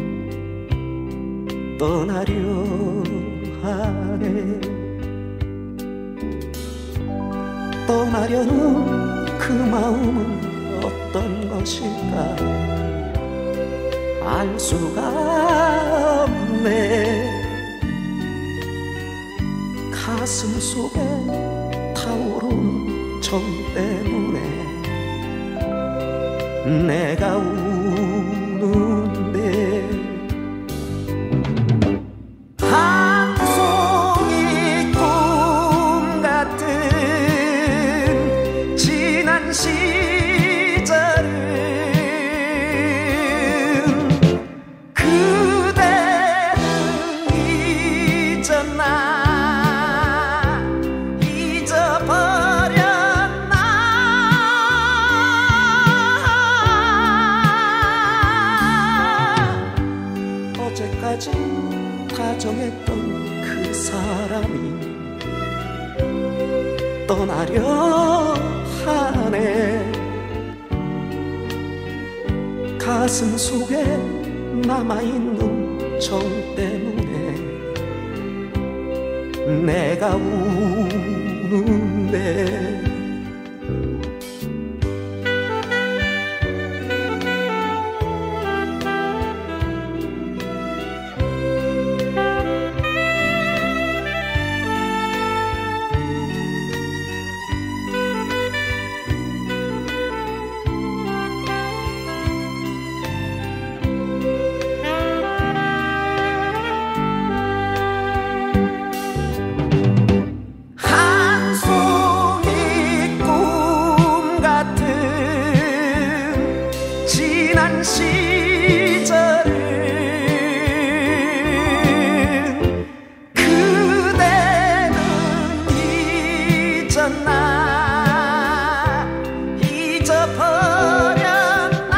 떠나려 하네. 떠나려는 그 마음은 어떤 것일까 알 수가 없네. 가슴 속에 타오르는 정 때문에 내가 우는데 한 송이 꿈 같은 지난 시절은 그대는 잊었나 어제까지 다정했던 그 사람이 떠나려 하네. 가슴 속에 남아있는 정 때문에 내가 우는데 지난 시절은 그대는 잊었나 잊어버렸나.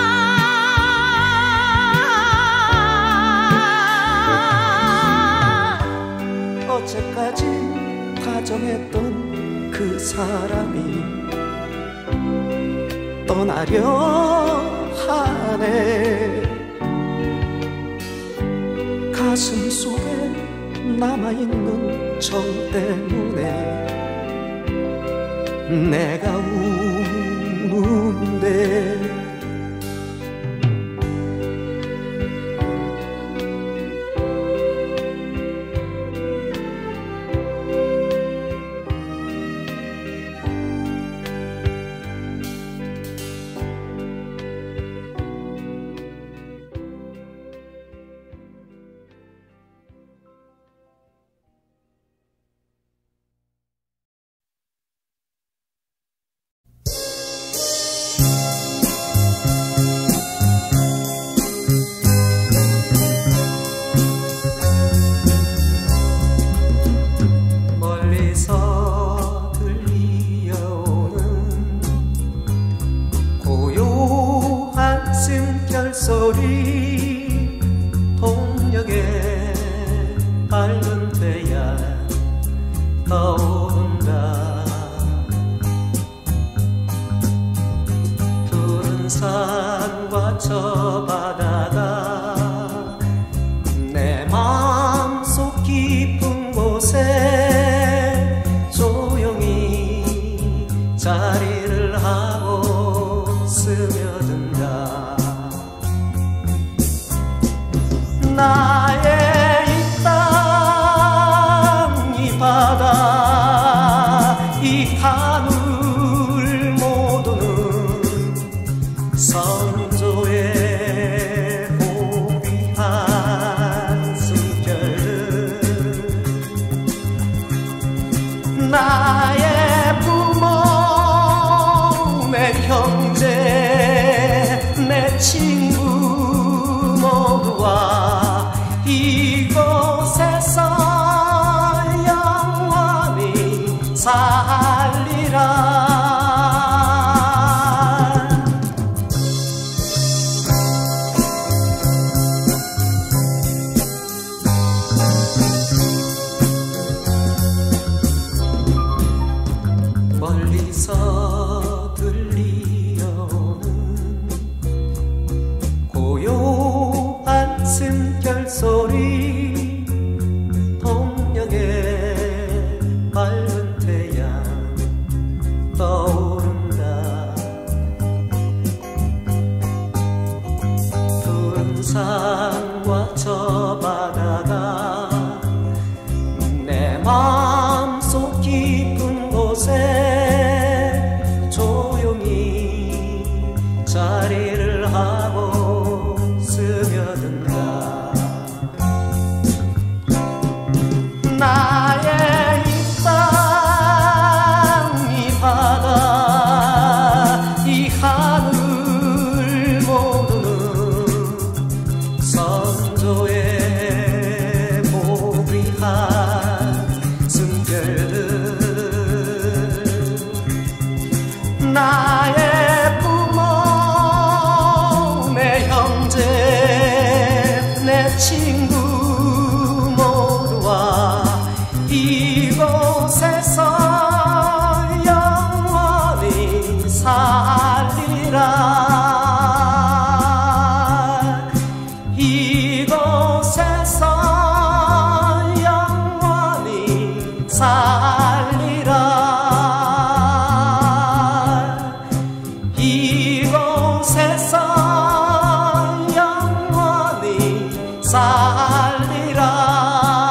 어제까지 다정했던 그 사람이 떠나려 하네. 가슴 속에 남아있는 정 때문에 내가 우는데 소리 동역에 밝은 태양 떠오른다. 푸른 산과 저 바다가 내 마음속 깊은 곳에 조용히 자리를 하고 스며든다. 나의 이 땅, 이 바다, 이 하늘 모두는 선조의 고귀한 숨결. 나의 부모, 내 형제, 내 친구 모두와 이곳에서 영원히 살리라. 멀리서 들리 별소리 동양의 밝은 태양 떠오른다. 푸른 산과 저 바다가 내 마음속 깊은 곳에 조용히 자리를 하고 스며든다. 나의 이 땅, 이 바다, 이 하늘 모두는 선조의 모비한 숨결들. 나의 부모, 내 형제, 내 친구 모두와 이곳에서 영원히 살리라. 이곳에서 영원히 살리라. 이곳에서 영원히 살리라.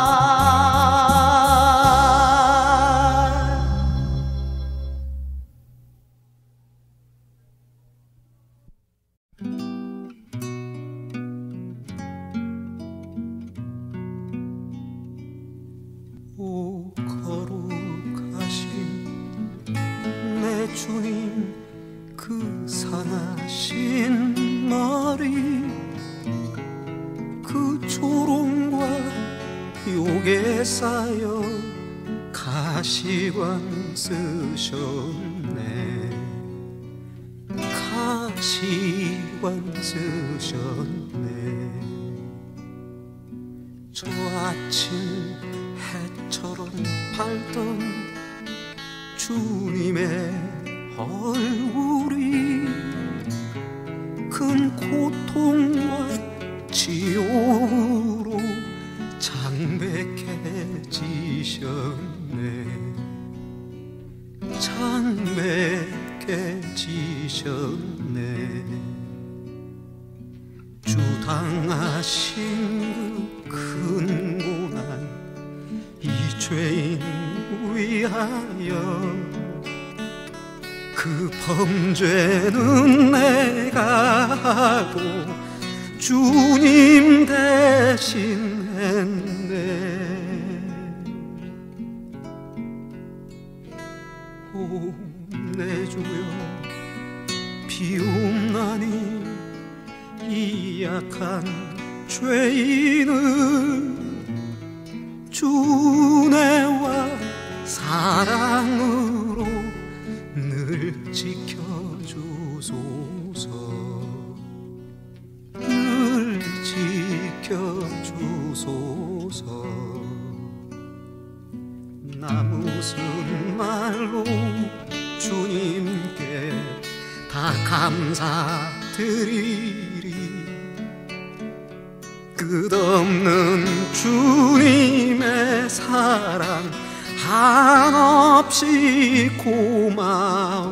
오 거룩하신 내 주님, 그 상하신 머리, 그 조롱과 욕에 쌓여 가시관 쓰셨네. 가시관 쓰셨네. 저 아침 해처럼 밝던 주님의 얼굴이 큰 고통과 지옥으로 창백해지셨네. 창백해지셨네. 주 당하신 그 큰 고난 이 죄인 위하여, 그 범죄는 내가 하고 주님 대신 했네. 오 내 주여, 비옵나니 이 약한 죄인을 주 은혜와 사랑으로 늘 지켜주소서. 늘 지켜주소서. 나 무슨 말로 주님께 다 감사드리리. 끝없는 주님의 사랑 한없이 고마워.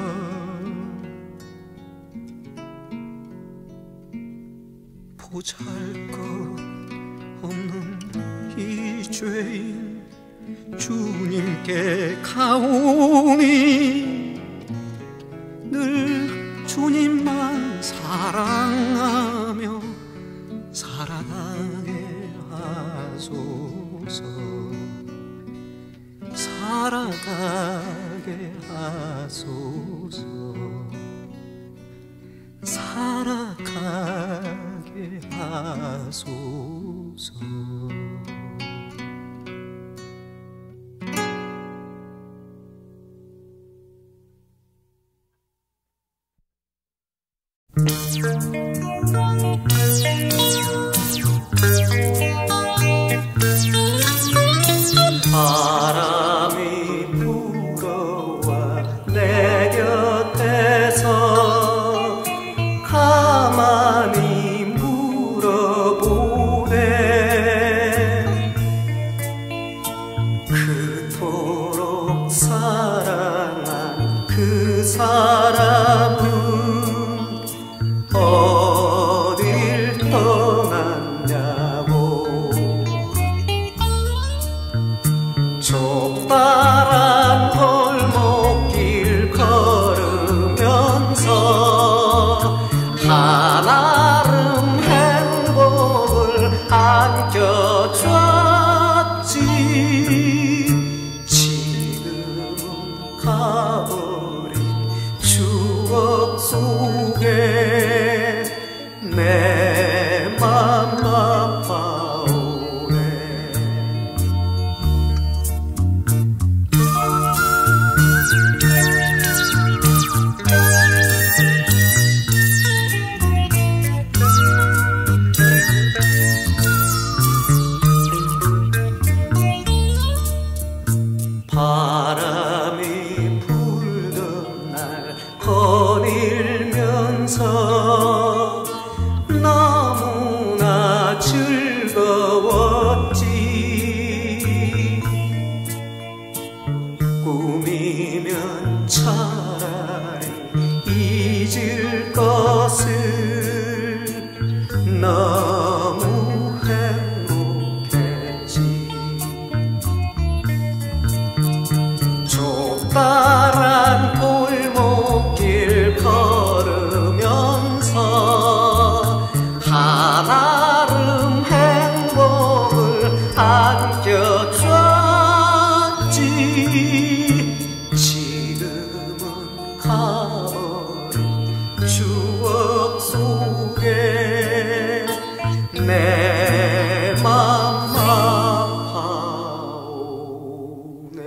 보잘것없는 이 죄인 주님께 가오니 늘 주님만 사랑하며 살아가게 하소서. 살아가게 하소서. 살아가게 하소서. 바람이 불어와 내 곁에서 가만히 물어보네. 그 사람은 어딜 떠났냐고. 좁다란 골목길 걸으면서 한아름 행복을 안겨줬지. 지금은 가버린 추억 속에 내 맘 아파오네. 바람이 불던 날 거닐면서 너무나 즐거웠지. 꿈이면 차라리 잊을 것을 너무 행복했지. 좁다란 골목길 걸으면서 한아름 행복을 안겨줬지. 지금은 가버린 추억 속에 내 맘 아파오네.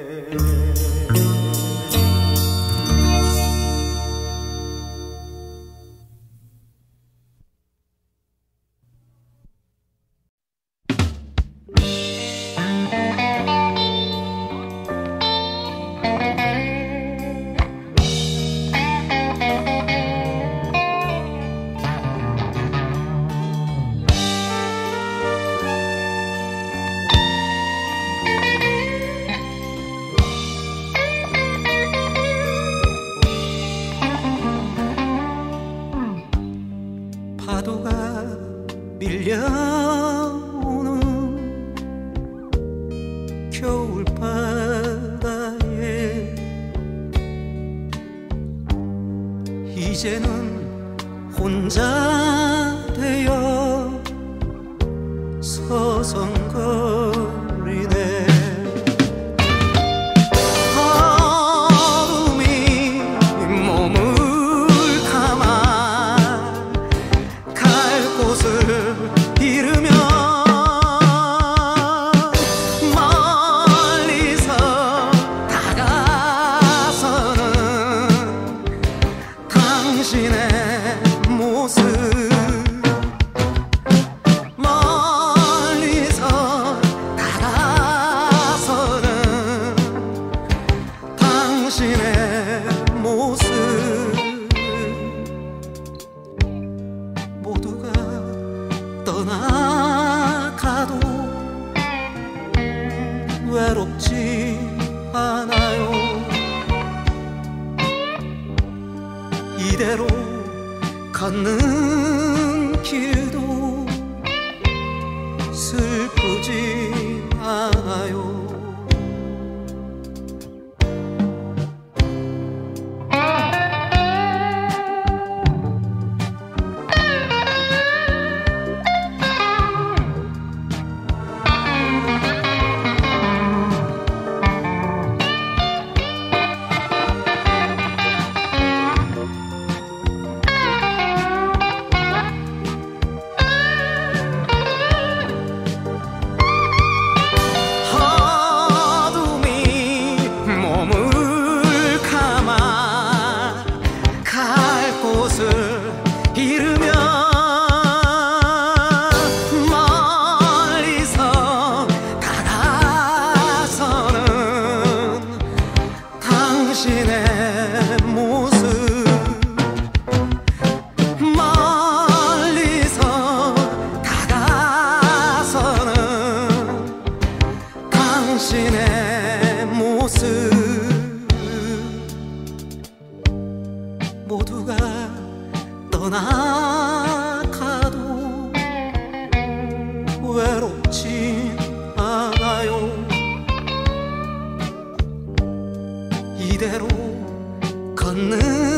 파도가 밀려오는 겨울바다에 이제는 혼자 되어 서성거리네. 어둠이 몸을 감아 갈 곳을 잃으면 멀리서 다가서는 당신의 모습. 멀리서 다가서는 당신의 모습. 모두가 떠나가도 외롭지 않아요. 이대로 걷는 길도 슬프지 않아요. 당신의 모습 모두가 떠나가도 외롭진 않아요. 이대로 걷는